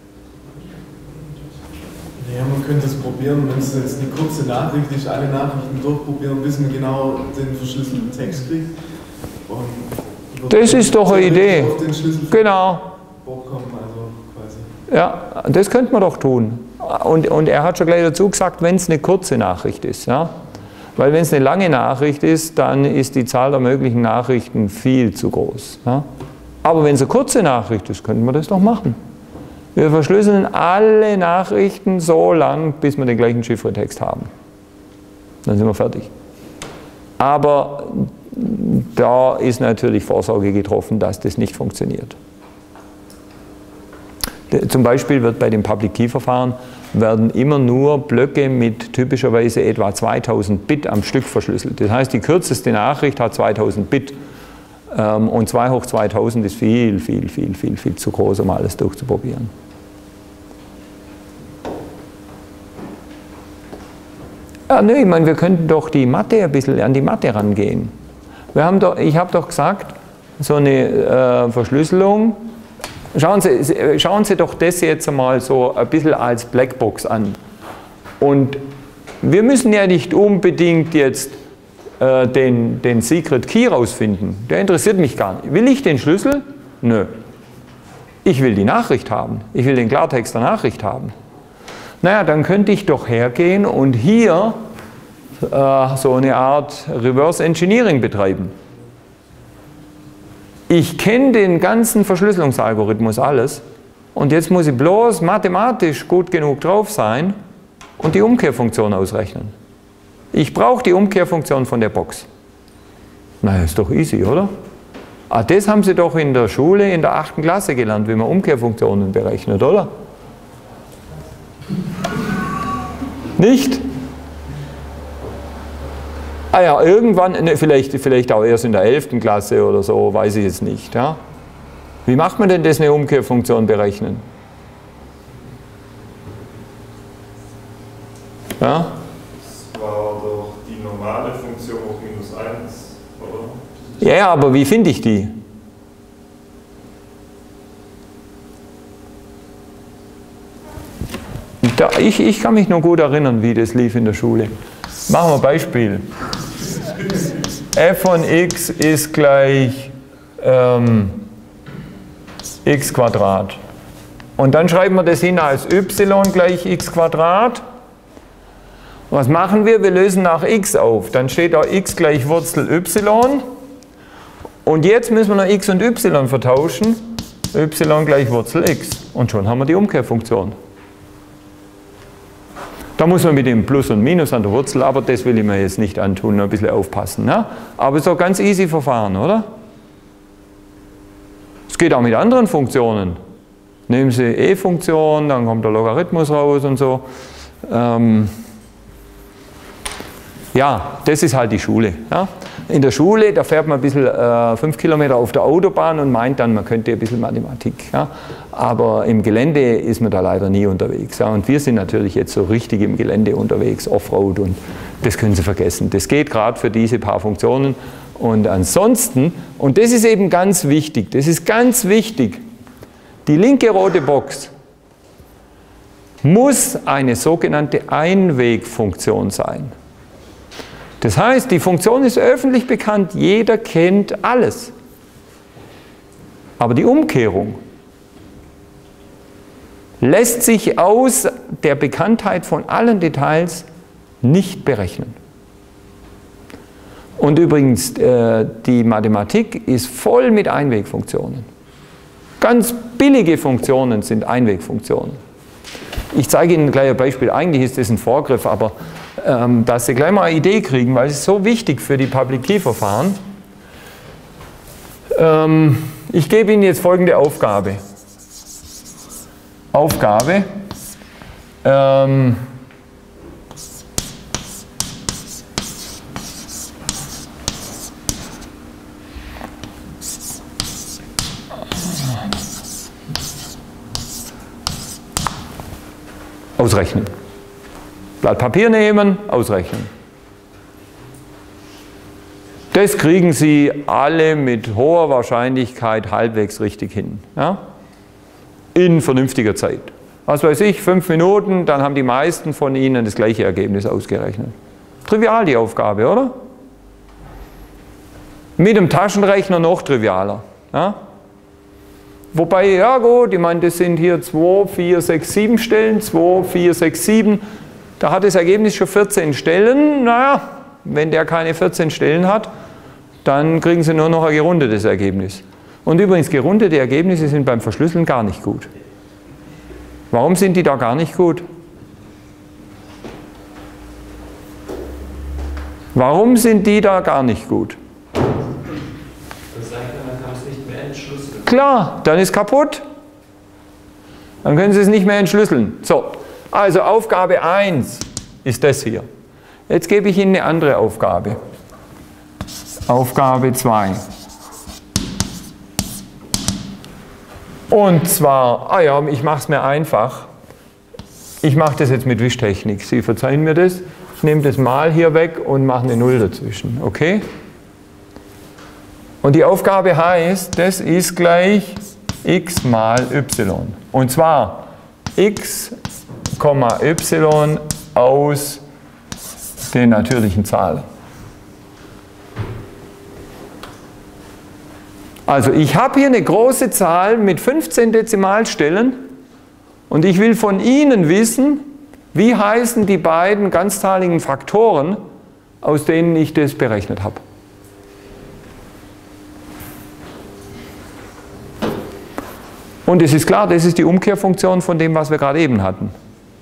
Ja, man könnte es probieren, wenn es jetzt eine kurze Nachricht ist, alle Nachrichten durchprobieren, bis man genau den verschlüsselten Text kriegt. Und das ist doch eine Idee. Auf den Schlüssel genau. Kommen, also quasi. Ja, das könnte man doch tun. Und, und er hat schon gleich dazu gesagt, wenn es eine kurze Nachricht ist. Ja? Weil wenn es eine lange Nachricht ist, dann ist die Zahl der möglichen Nachrichten viel zu groß. Ja? Aber wenn es eine kurze Nachricht ist, könnten wir das doch machen. Wir verschlüsseln alle Nachrichten so lang, bis wir den gleichen Chiffretext haben. Dann sind wir fertig. Aber da ist natürlich Vorsorge getroffen, dass das nicht funktioniert. Zum Beispiel wird bei dem Public Key Verfahren werden immer nur Blöcke mit typischerweise etwa zweitausend Bit am Stück verschlüsselt. Das heißt, die kürzeste Nachricht hat zweitausend Bit. Und zwei hoch zweitausend ist viel, viel, viel, viel, viel zu groß, um alles durchzuprobieren. Ja, nee, ich meine, wir könnten doch die Mathe ein bisschen an die Mathe rangehen. Wir haben doch, ich habe doch gesagt, so eine äh, Verschlüsselung, schauen Sie, schauen Sie doch das jetzt einmal so ein bisschen als Blackbox an. Und wir müssen ja nicht unbedingt jetzt Den, den Secret Key rausfinden, der interessiert mich gar nicht. Will ich den Schlüssel? Nö. Ich will die Nachricht haben. Ich will den Klartext der Nachricht haben. Naja, dann könnte ich doch hergehen und hier äh, so eine Art Reverse Engineering betreiben. Ich kenne den ganzen Verschlüsselungsalgorithmus alles und jetzt muss ich bloß mathematisch gut genug drauf sein und die Umkehrfunktion ausrechnen. Ich brauche die Umkehrfunktion von der Box. Na, ist doch easy, oder? Ah, das haben Sie doch in der Schule in der achten Klasse gelernt, wie man Umkehrfunktionen berechnet, oder? Nicht? Ah ja, irgendwann, ne, vielleicht, vielleicht auch erst in der elften Klasse oder so, weiß ich jetzt nicht. Ja? Wie macht man denn das, eine Umkehrfunktion berechnen? Ja? War doch die normale Funktion hoch minus eins, oder? Ja, ja, aber wie finde ich die? Da, ich, ich kann mich noch gut erinnern, wie das lief in der Schule. Machen wir ein Beispiel. f von x ist gleich ähm, x Quadrat. Und dann schreiben wir das hin als y gleich x Quadrat. Was machen wir? Wir lösen nach x auf. Dann steht da x gleich Wurzel y. Und jetzt müssen wir noch x und y vertauschen. Y gleich Wurzel x. Und schon haben wir die Umkehrfunktion. Da muss man mit dem Plus und Minus an der Wurzel, aber das will ich mir jetzt nicht antun, nur ein bisschen aufpassen. Ne? Aber es ist doch ganz easy Verfahren, oder? Es geht auch mit anderen Funktionen. Nehmen Sie e-Funktion, dann kommt der Logarithmus raus und so. Ähm Ja, das ist halt die Schule. Ja. In der Schule, da fährt man ein bisschen äh, fünf Kilometer auf der Autobahn und meint dann, man könnte ein bisschen Mathematik. Ja. Aber im Gelände ist man da leider nie unterwegs. Ja. Und wir sind natürlich jetzt so richtig im Gelände unterwegs, Offroad, und das können Sie vergessen. Das geht gerade für diese paar Funktionen. Und ansonsten, und das ist eben ganz wichtig, das ist ganz wichtig, die linke rote Box muss eine sogenannte Einwegfunktion sein. Das heißt, die Funktion ist öffentlich bekannt, jeder kennt alles. Aber die Umkehrung lässt sich aus der Bekanntheit von allen Details nicht berechnen. Und übrigens, äh, die Mathematik ist voll mit Einwegfunktionen. Ganz billige Funktionen sind Einwegfunktionen. Ich zeige Ihnen gleich ein Beispiel. Eigentlich ist das ein Vorgriff, aber ähm, dass Sie gleich mal eine Idee kriegen, weil es ist so wichtig für die Public Key Verfahren. Ähm, ich gebe Ihnen jetzt folgende Aufgabe. Aufgabe. Ähm, Ausrechnen. Blatt Papier nehmen, ausrechnen. Das kriegen Sie alle mit hoher Wahrscheinlichkeit halbwegs richtig hin. Ja? In vernünftiger Zeit. Was weiß ich, fünf Minuten, dann haben die meisten von Ihnen das gleiche Ergebnis ausgerechnet. Trivial die Aufgabe, oder? Mit dem Taschenrechner noch trivialer. Ja? Wobei, ja gut, ich meine, das sind hier zwei, vier, sechs, sieben Stellen, zwei, vier, sechs, sieben. Da hat das Ergebnis schon vierzehn Stellen. Naja, wenn der keine vierzehn Stellen hat, dann kriegen Sie nur noch ein gerundetes Ergebnis. Und übrigens, gerundete Ergebnisse sind beim Verschlüsseln gar nicht gut. Warum sind die da gar nicht gut? Warum sind die da gar nicht gut? Klar, dann ist kaputt. Dann können Sie es nicht mehr entschlüsseln. So, also Aufgabe eins ist das hier. Jetzt gebe ich Ihnen eine andere Aufgabe. Aufgabe zwei. Und zwar, ah ja, ich mache es mir einfach. Ich mache das jetzt mit Wischtechnik. Sie verzeihen mir das. Ich nehme das Mal hier weg und mache eine Null dazwischen. Okay? Und die Aufgabe heißt, das ist gleich x mal y. Und zwar x, y aus den natürlichen Zahlen. Also ich habe hier eine große Zahl mit fünfzehn Dezimalstellen und ich will von Ihnen wissen, wie heißen die beiden ganzzahligen Faktoren, aus denen ich das berechnet habe. Und es ist klar, das ist die Umkehrfunktion von dem, was wir gerade eben hatten.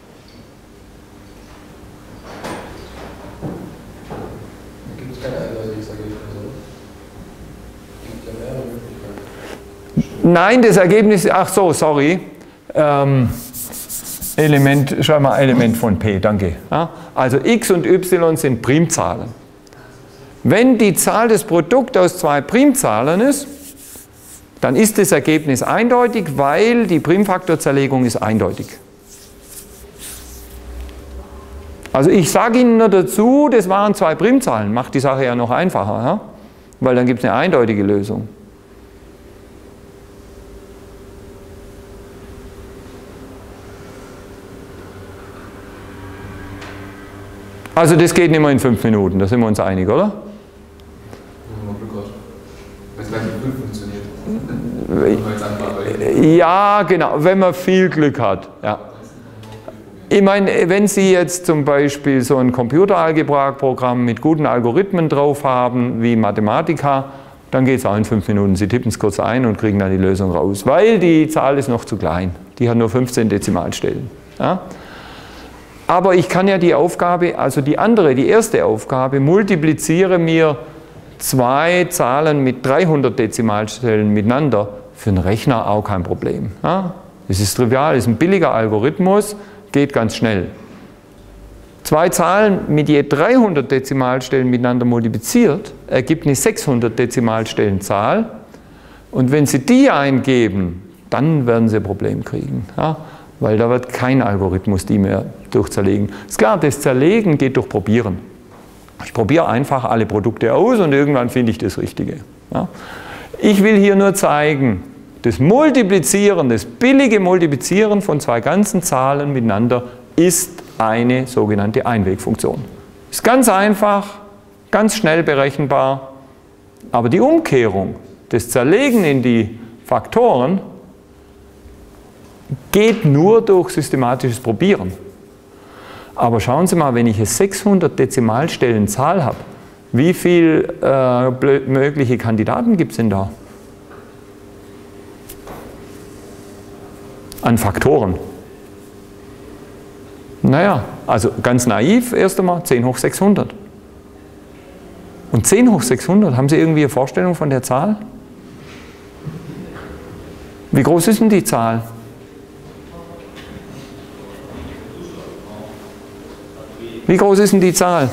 Gibt es keine eindeutiges Ergebnis, oder? Gibt es ja mehrere Möglichkeiten? Nein, das Ergebnis, ach so, sorry. Ähm, Element, schau mal, Element von P, danke. Ja, also x und y sind Primzahlen. Wenn die Zahl des Produkts aus zwei Primzahlen ist, dann ist das Ergebnis eindeutig, weil die Primfaktorzerlegung ist eindeutig. Also ich sage Ihnen nur dazu, das waren zwei Primzahlen, macht die Sache ja noch einfacher, ja? Weil dann gibt es eine eindeutige Lösung. Also das geht nicht mehr in fünf Minuten, da sind wir uns einig, oder? Ja, genau, wenn man viel Glück hat. Ja. Ich meine, wenn Sie jetzt zum Beispiel so ein Computeralgebra-Programm mit guten Algorithmen drauf haben, wie Mathematica, dann geht es auch in fünf Minuten. Sie tippen es kurz ein und kriegen dann die Lösung raus, weil die Zahl ist noch zu klein. Die hat nur fünfzehn Dezimalstellen. Ja. Aber ich kann ja die Aufgabe, also die andere, die erste Aufgabe, multipliziere mir zwei Zahlen mit dreihundert Dezimalstellen miteinander, für einen Rechner auch kein Problem. Ja? Das ist trivial, das ist ein billiger Algorithmus, geht ganz schnell. zwei Zahlen mit je dreihundert Dezimalstellen miteinander multipliziert, ergibt eine sechshundert Dezimalstellenzahl. Und wenn Sie die eingeben, dann werden Sie ein Problem kriegen. Ja? Weil da wird kein Algorithmus die mehr durchzerlegen. Ist klar, das Zerlegen geht durch Probieren. Ich probiere einfach alle Produkte aus und irgendwann finde ich das Richtige. Ja? Ich will hier nur zeigen, das Multiplizieren, das billige Multiplizieren von zwei ganzen Zahlen miteinander ist eine sogenannte Einwegfunktion. Ist ganz einfach, ganz schnell berechenbar, aber die Umkehrung, das Zerlegen in die Faktoren, geht nur durch systematisches Probieren. Aber schauen Sie mal, wenn ich eine sechshundert Dezimalstellen Zahl habe, wie viele äh, mögliche Kandidaten gibt es denn da? An Faktoren. Naja, also ganz naiv erst einmal zehn hoch sechshundert. Und zehn hoch sechshundert, haben Sie irgendwie eine Vorstellung von der Zahl? Wie groß ist denn die Zahl? Wie groß ist denn die Zahl?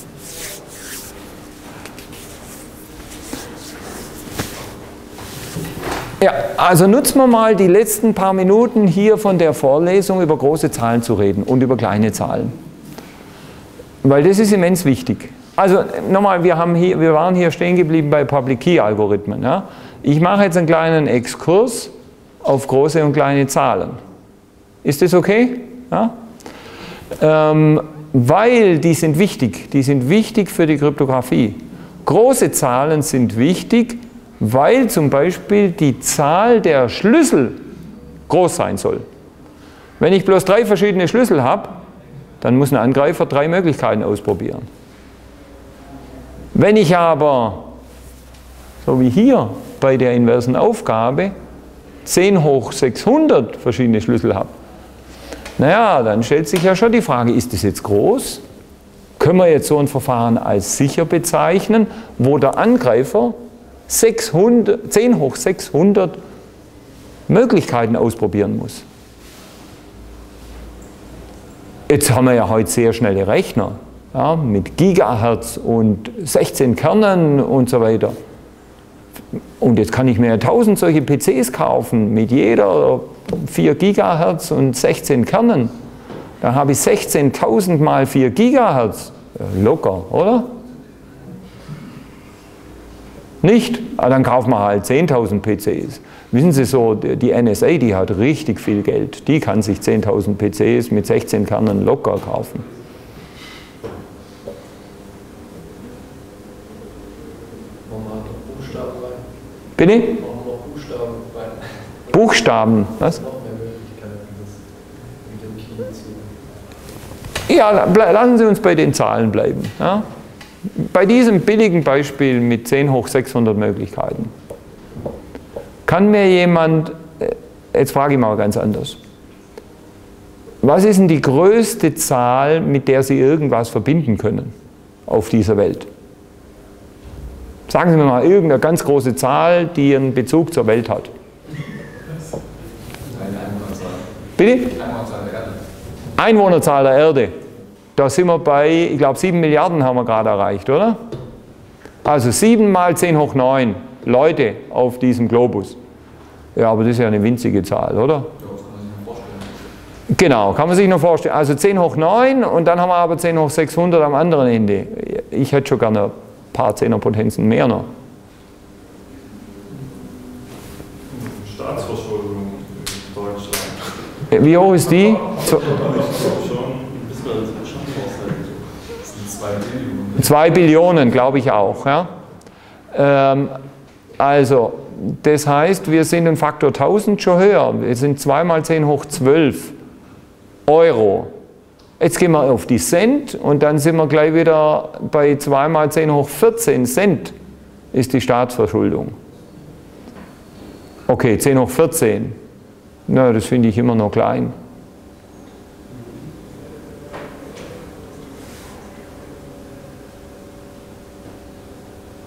Ja, also nutzen wir mal die letzten paar Minuten hier von der Vorlesung über große Zahlen zu reden und über kleine Zahlen. Weil das ist immens wichtig. Also nochmal, wir, haben hier, wir waren hier stehen geblieben bei Public Key Algorithmen. Ja? Ich mache jetzt einen kleinen Exkurs auf große und kleine Zahlen. Ist das okay? Ja? Ähm, weil die sind wichtig. Die sind wichtig für die Kryptographie. Große Zahlen sind wichtig, weil zum Beispiel die Zahl der Schlüssel groß sein soll. Wenn ich bloß drei verschiedene Schlüssel habe, dann muss ein Angreifer drei Möglichkeiten ausprobieren. Wenn ich aber, so wie hier bei der inversen Aufgabe, zehn hoch sechshundert verschiedene Schlüssel habe, naja, dann stellt sich ja schon die Frage, ist das jetzt groß? Können wir jetzt so ein Verfahren als sicher bezeichnen, wo der Angreifer sechshundert, zehn hoch sechshundert Möglichkeiten ausprobieren muss? Jetzt haben wir ja heute sehr schnelle Rechner, ja, mit Gigahertz und sechzehn Kernen und so weiter. Und jetzt kann ich mir tausend solche P Cs kaufen mit jeder vier Gigahertz und sechzehn Kernen. Dann habe ich sechzehntausend mal vier Gigahertz. Locker, oder? Nicht? Aber dann kaufen wir halt zehntausend P Cs. Wissen Sie so, die N S A, die hat richtig viel Geld. Die kann sich zehntausend P Cs mit sechzehn Kernen locker kaufen. Bitte? Buchstaben, was? Ja, lassen Sie uns bei den Zahlen bleiben. Ja? Bei diesem billigen Beispiel mit zehn hoch sechshundert Möglichkeiten kann mir jemand, jetzt frage ich mal ganz anders, was ist denn die größte Zahl, mit der Sie irgendwas verbinden können auf dieser Welt? Sagen Sie mir mal irgendeine ganz große Zahl, die einen Bezug zur Welt hat. Eine Einwohnerzahl. Bitte? Einwohnerzahl der Erde. Einwohnerzahl der Erde. Da sind wir bei, ich glaube, sieben Milliarden haben wir gerade erreicht, oder? Also sieben mal zehn hoch neun Leute auf diesem Globus. Ja, aber das ist ja eine winzige Zahl, oder? Ja, das kann man sich noch vorstellen. Genau, kann man sich noch vorstellen. Also zehn hoch neun und dann haben wir aber zehn hoch sechshundert am anderen Ende. Ich hätte schon gerne ein paar Zehnerpotenzen mehr noch. Staatsverschuldung in Deutschland. Wie hoch ist die? So, zwei Billionen, glaube ich auch. Ja? Ähm, also, das heißt, wir sind ein Faktor tausend schon höher. Wir sind zwei mal zehn hoch zwölf Euro. Jetzt gehen wir auf die Cent und dann sind wir gleich wieder bei zwei mal zehn hoch vierzehn Cent ist die Staatsverschuldung. Okay, zehn hoch vierzehn. Na, das finde ich immer noch klein.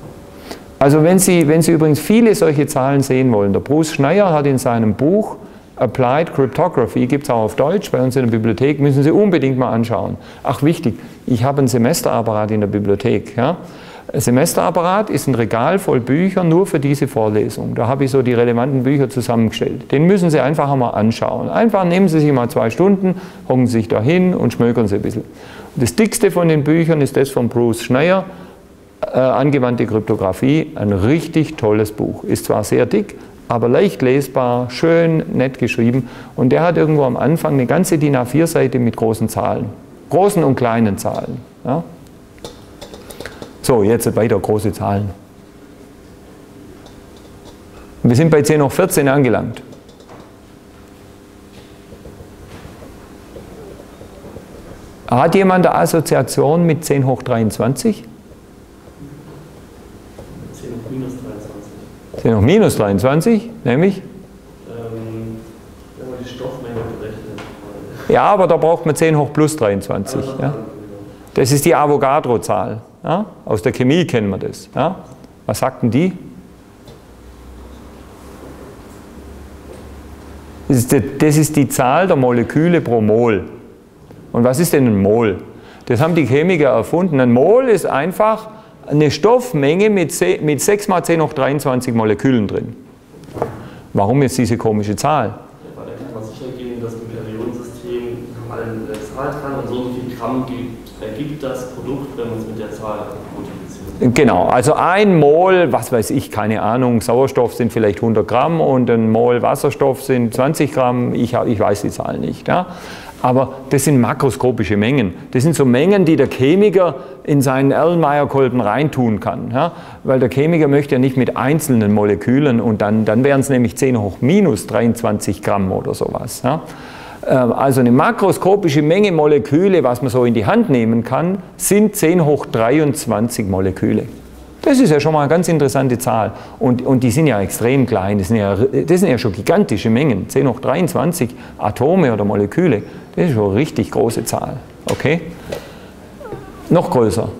Also wenn Sie, wenn Sie übrigens viele solche Zahlen sehen wollen, der Bruce Schneier hat in seinem Buch Applied Cryptography, gibt es auch auf Deutsch bei uns in der Bibliothek, müssen Sie unbedingt mal anschauen. Ach wichtig, ich habe ein Semesterapparat in der Bibliothek. Ja? Ein Semesterapparat ist ein Regal voll Bücher nur für diese Vorlesung. Da habe ich so die relevanten Bücher zusammengestellt. Den müssen Sie einfach mal anschauen. Einfach nehmen Sie sich mal zwei Stunden, hocken Sie sich da hin und schmökern Sie ein bisschen. Das dickste von den Büchern ist das von Bruce Schneier, äh, Angewandte Kryptographie, ein richtig tolles Buch. Ist zwar sehr dick, aber leicht lesbar, schön, nett geschrieben. Und der hat irgendwo am Anfang eine ganze DIN A vier Seite mit großen Zahlen. Großen und kleinen Zahlen. Ja? So, jetzt weiter große Zahlen. Wir sind bei zehn hoch vierzehn angelangt. Hat jemand eine Assoziation mit zehn hoch dreiundzwanzig? zehn hoch minus dreiundzwanzig. zehn hoch minus dreiundzwanzig, nämlich? Ähm, wenn man die Stoffmenge berechnet. Ja, aber da braucht man zehn hoch plus dreiundzwanzig. Ja? Das ist die Avogadro-Zahl. Ja? Aus der Chemie kennen wir das. Ja? Was sagten die? Das ist die, das ist die Zahl der Moleküle pro Mol. Und was ist denn ein Mol? Das haben die Chemiker erfunden. Ein Mol ist einfach eine Stoffmenge mit, mit sechs mal zehn hoch dreiundzwanzig Molekülen drin. Warum jetzt diese komische Zahl? Weil da kann man sicher gehen, dass im Periodensystem mal eine Zahl dran und so und viel Gramm gibt, ergibt das Produkt, wenn man es mit der Zahl multipliziert. Genau, also ein Mol, was weiß ich, keine Ahnung, Sauerstoff sind vielleicht hundert Gramm und ein Mol Wasserstoff sind zwanzig Gramm, ich, ich weiß die Zahl nicht. Ja? Aber das sind makroskopische Mengen. Das sind so Mengen, die der Chemiker in seinen Erlenmeyer-Kolben reintun kann. Ja? Weil der Chemiker möchte ja nicht mit einzelnen Molekülen und dann, dann wären es nämlich zehn hoch minus dreiundzwanzig Gramm oder sowas. Ja? Also eine makroskopische Menge Moleküle, was man so in die Hand nehmen kann, sind zehn hoch dreiundzwanzig Moleküle. Das ist ja schon mal eine ganz interessante Zahl. Und, und die sind ja extrem klein, das sind ja, das sind ja schon gigantische Mengen. zehn hoch dreiundzwanzig Atome oder Moleküle, das ist schon eine richtig große Zahl. Okay? Noch größer.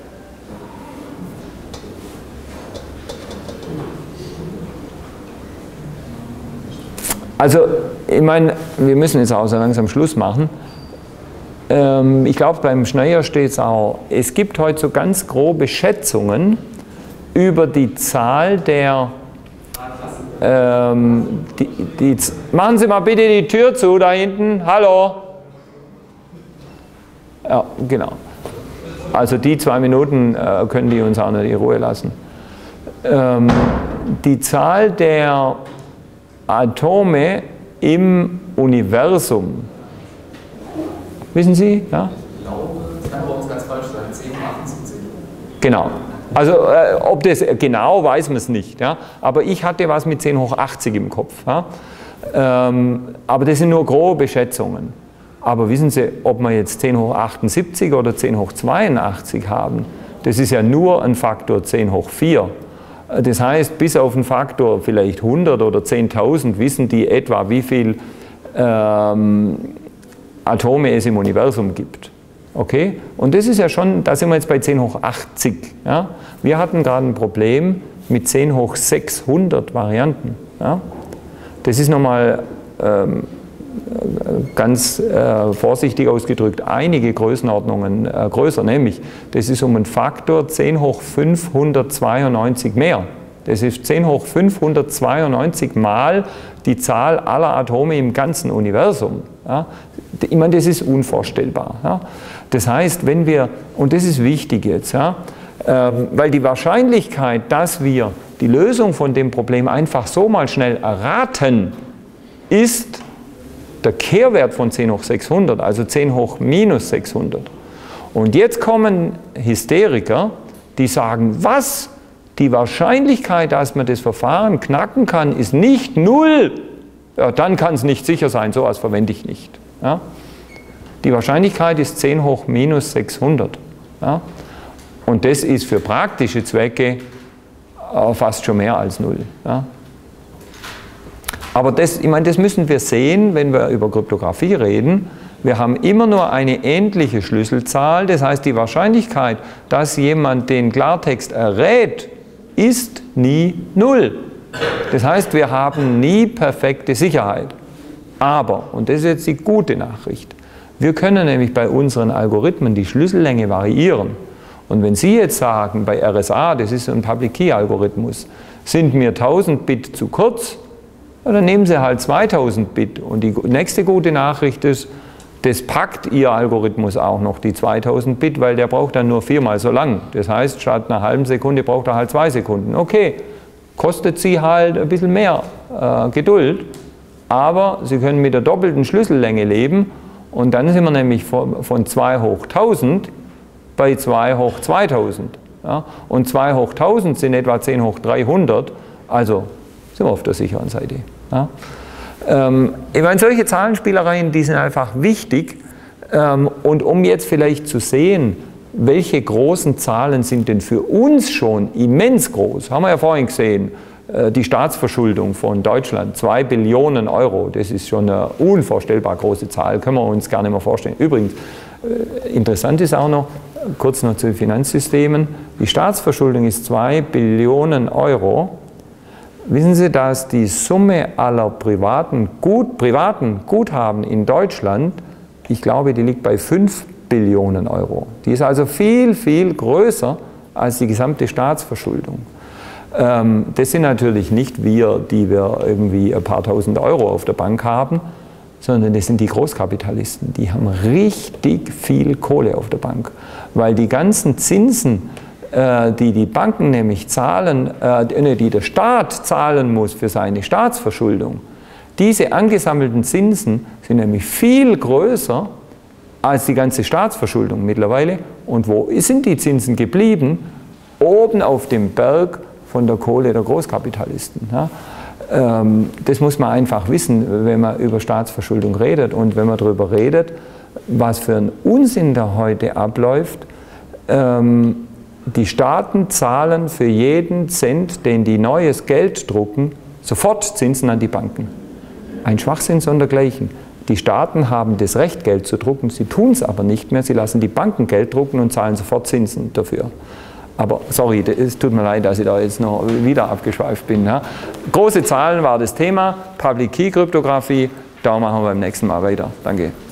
Also, ich meine, wir müssen jetzt auch so langsam Schluss machen. Ähm, ich glaube, beim Schneier steht es auch, es gibt heute so ganz grobe Schätzungen über die Zahl der, ähm, die, die, machen Sie mal bitte die Tür zu, da hinten, hallo. Ja, genau. Also die zwei Minuten äh, können die uns auch nicht in Ruhe lassen. Ähm, die Zahl der Atome im Universum. Wissen Sie? Ja? Ich glaube, das kann bei uns ganz falsch sein. zehn hoch achtundsiebzig. Genau. Also äh, ob das genau, weiß man es nicht. Ja? Aber ich hatte was mit zehn hoch achtzig im Kopf. Ja? Ähm, aber das sind nur grobe Schätzungen. Aber wissen Sie, ob wir jetzt zehn hoch achtundsiebzig oder zehn hoch zweiundachtzig haben, das ist ja nur ein Faktor zehn hoch vier. Das heißt, bis auf einen Faktor vielleicht hundert oder zehntausend wissen die etwa, wie viel ähm, Atome es im Universum gibt. Okay? Und das ist ja schon, da sind wir jetzt bei zehn hoch achtzig. Ja? Wir hatten gerade ein Problem mit zehn hoch sechshundert Varianten. Ja? Das ist nochmal ähm, ganz äh, vorsichtig ausgedrückt einige Größenordnungen äh, größer, nämlich das ist um einen Faktor zehn hoch fünfhundertzweiundneunzig mehr. Das ist zehn hoch fünfhundertzweiundneunzig mal die Zahl aller Atome im ganzen Universum. Ja? Ich meine, das ist unvorstellbar. Ja? Das heißt, wenn wir, und das ist wichtig jetzt, ja, äh, weil die Wahrscheinlichkeit, dass wir die Lösung von dem Problem einfach so mal schnell erraten, ist der Kehrwert von zehn hoch sechshundert, also zehn hoch minus sechshundert. Und jetzt kommen Hysteriker, die sagen, was? Die Wahrscheinlichkeit, dass man das Verfahren knacken kann, ist nicht null. Ja, dann kann es nicht sicher sein, sowas verwende ich nicht. Ja? Die Wahrscheinlichkeit ist zehn hoch minus sechshundert. Ja? Und das ist für praktische Zwecke äh, fast schon mehr als null. Ja? Aber das, ich meine, das müssen wir sehen, wenn wir über Kryptographie reden. Wir haben immer nur eine endliche Schlüsselzahl, das heißt, die Wahrscheinlichkeit, dass jemand den Klartext errät, ist nie null. Das heißt, wir haben nie perfekte Sicherheit. Aber, und das ist jetzt die gute Nachricht, wir können nämlich bei unseren Algorithmen die Schlüssellänge variieren. Und wenn Sie jetzt sagen, bei R S A, das ist so ein Public Key Algorithmus, sind mir tausend Bit zu kurz, dann nehmen Sie halt zweitausend Bit. Und die nächste gute Nachricht ist, das packt Ihr Algorithmus auch noch, die zweitausend Bit, weil der braucht dann nur viermal so lang. Das heißt, statt einer halben Sekunde braucht er halt zwei Sekunden. Okay, kostet Sie halt ein bisschen mehr äh, Geduld, aber Sie können mit der doppelten Schlüssellänge leben und dann sind wir nämlich von, von zwei hoch tausend bei zwei hoch zweitausend. Ja? Und zwei hoch tausend sind etwa zehn hoch dreihundert, also sind wir auf der sicheren Seite. Ja? Ähm, ich meine, solche Zahlenspielereien, die sind einfach wichtig. Ähm, und um jetzt vielleicht zu sehen, welche großen Zahlen sind denn für uns schon immens groß, haben wir ja vorhin gesehen, äh, die Staatsverschuldung von Deutschland, zwei Billionen Euro, das ist schon eine unvorstellbar große Zahl, können wir uns gar nicht mehr vorstellen. Übrigens, äh, interessant ist auch noch, kurz noch zu den Finanzsystemen, die Staatsverschuldung ist zwei Billionen Euro. Wissen Sie, dass die Summe aller privaten, Gut, privaten Guthaben in Deutschland, ich glaube, die liegt bei fünf Billionen Euro. Die ist also viel, viel größer als die gesamte Staatsverschuldung. Ähm, das sind natürlich nicht wir, die wir irgendwie ein paar tausend Euro auf der Bank haben, sondern das sind die Großkapitalisten. Die haben richtig viel Kohle auf der Bank, weil die ganzen Zinsen, die die Banken nämlich zahlen, äh, die der Staat zahlen muss für seine Staatsverschuldung, diese angesammelten Zinsen sind nämlich viel größer als die ganze Staatsverschuldung mittlerweile. Und wo sind die Zinsen geblieben? Oben auf dem Berg von der Kohle der Großkapitalisten. Ja? Ähm, das muss man einfach wissen, wenn man über Staatsverschuldung redet. Und wenn man darüber redet, was für ein Unsinn da heute abläuft, ähm, die Staaten zahlen für jeden Cent, den die neues Geld drucken, sofort Zinsen an die Banken. Ein Schwachsinn sondergleichen. Die Staaten haben das Recht, Geld zu drucken, sie tun es aber nicht mehr. Sie lassen die Banken Geld drucken und zahlen sofort Zinsen dafür. Aber sorry, es tut mir leid, dass ich da jetzt noch wieder abgeschweift bin. Ja. Große Zahlen war das Thema, Public Key Kryptographie, da machen wir beim nächsten Mal weiter. Danke.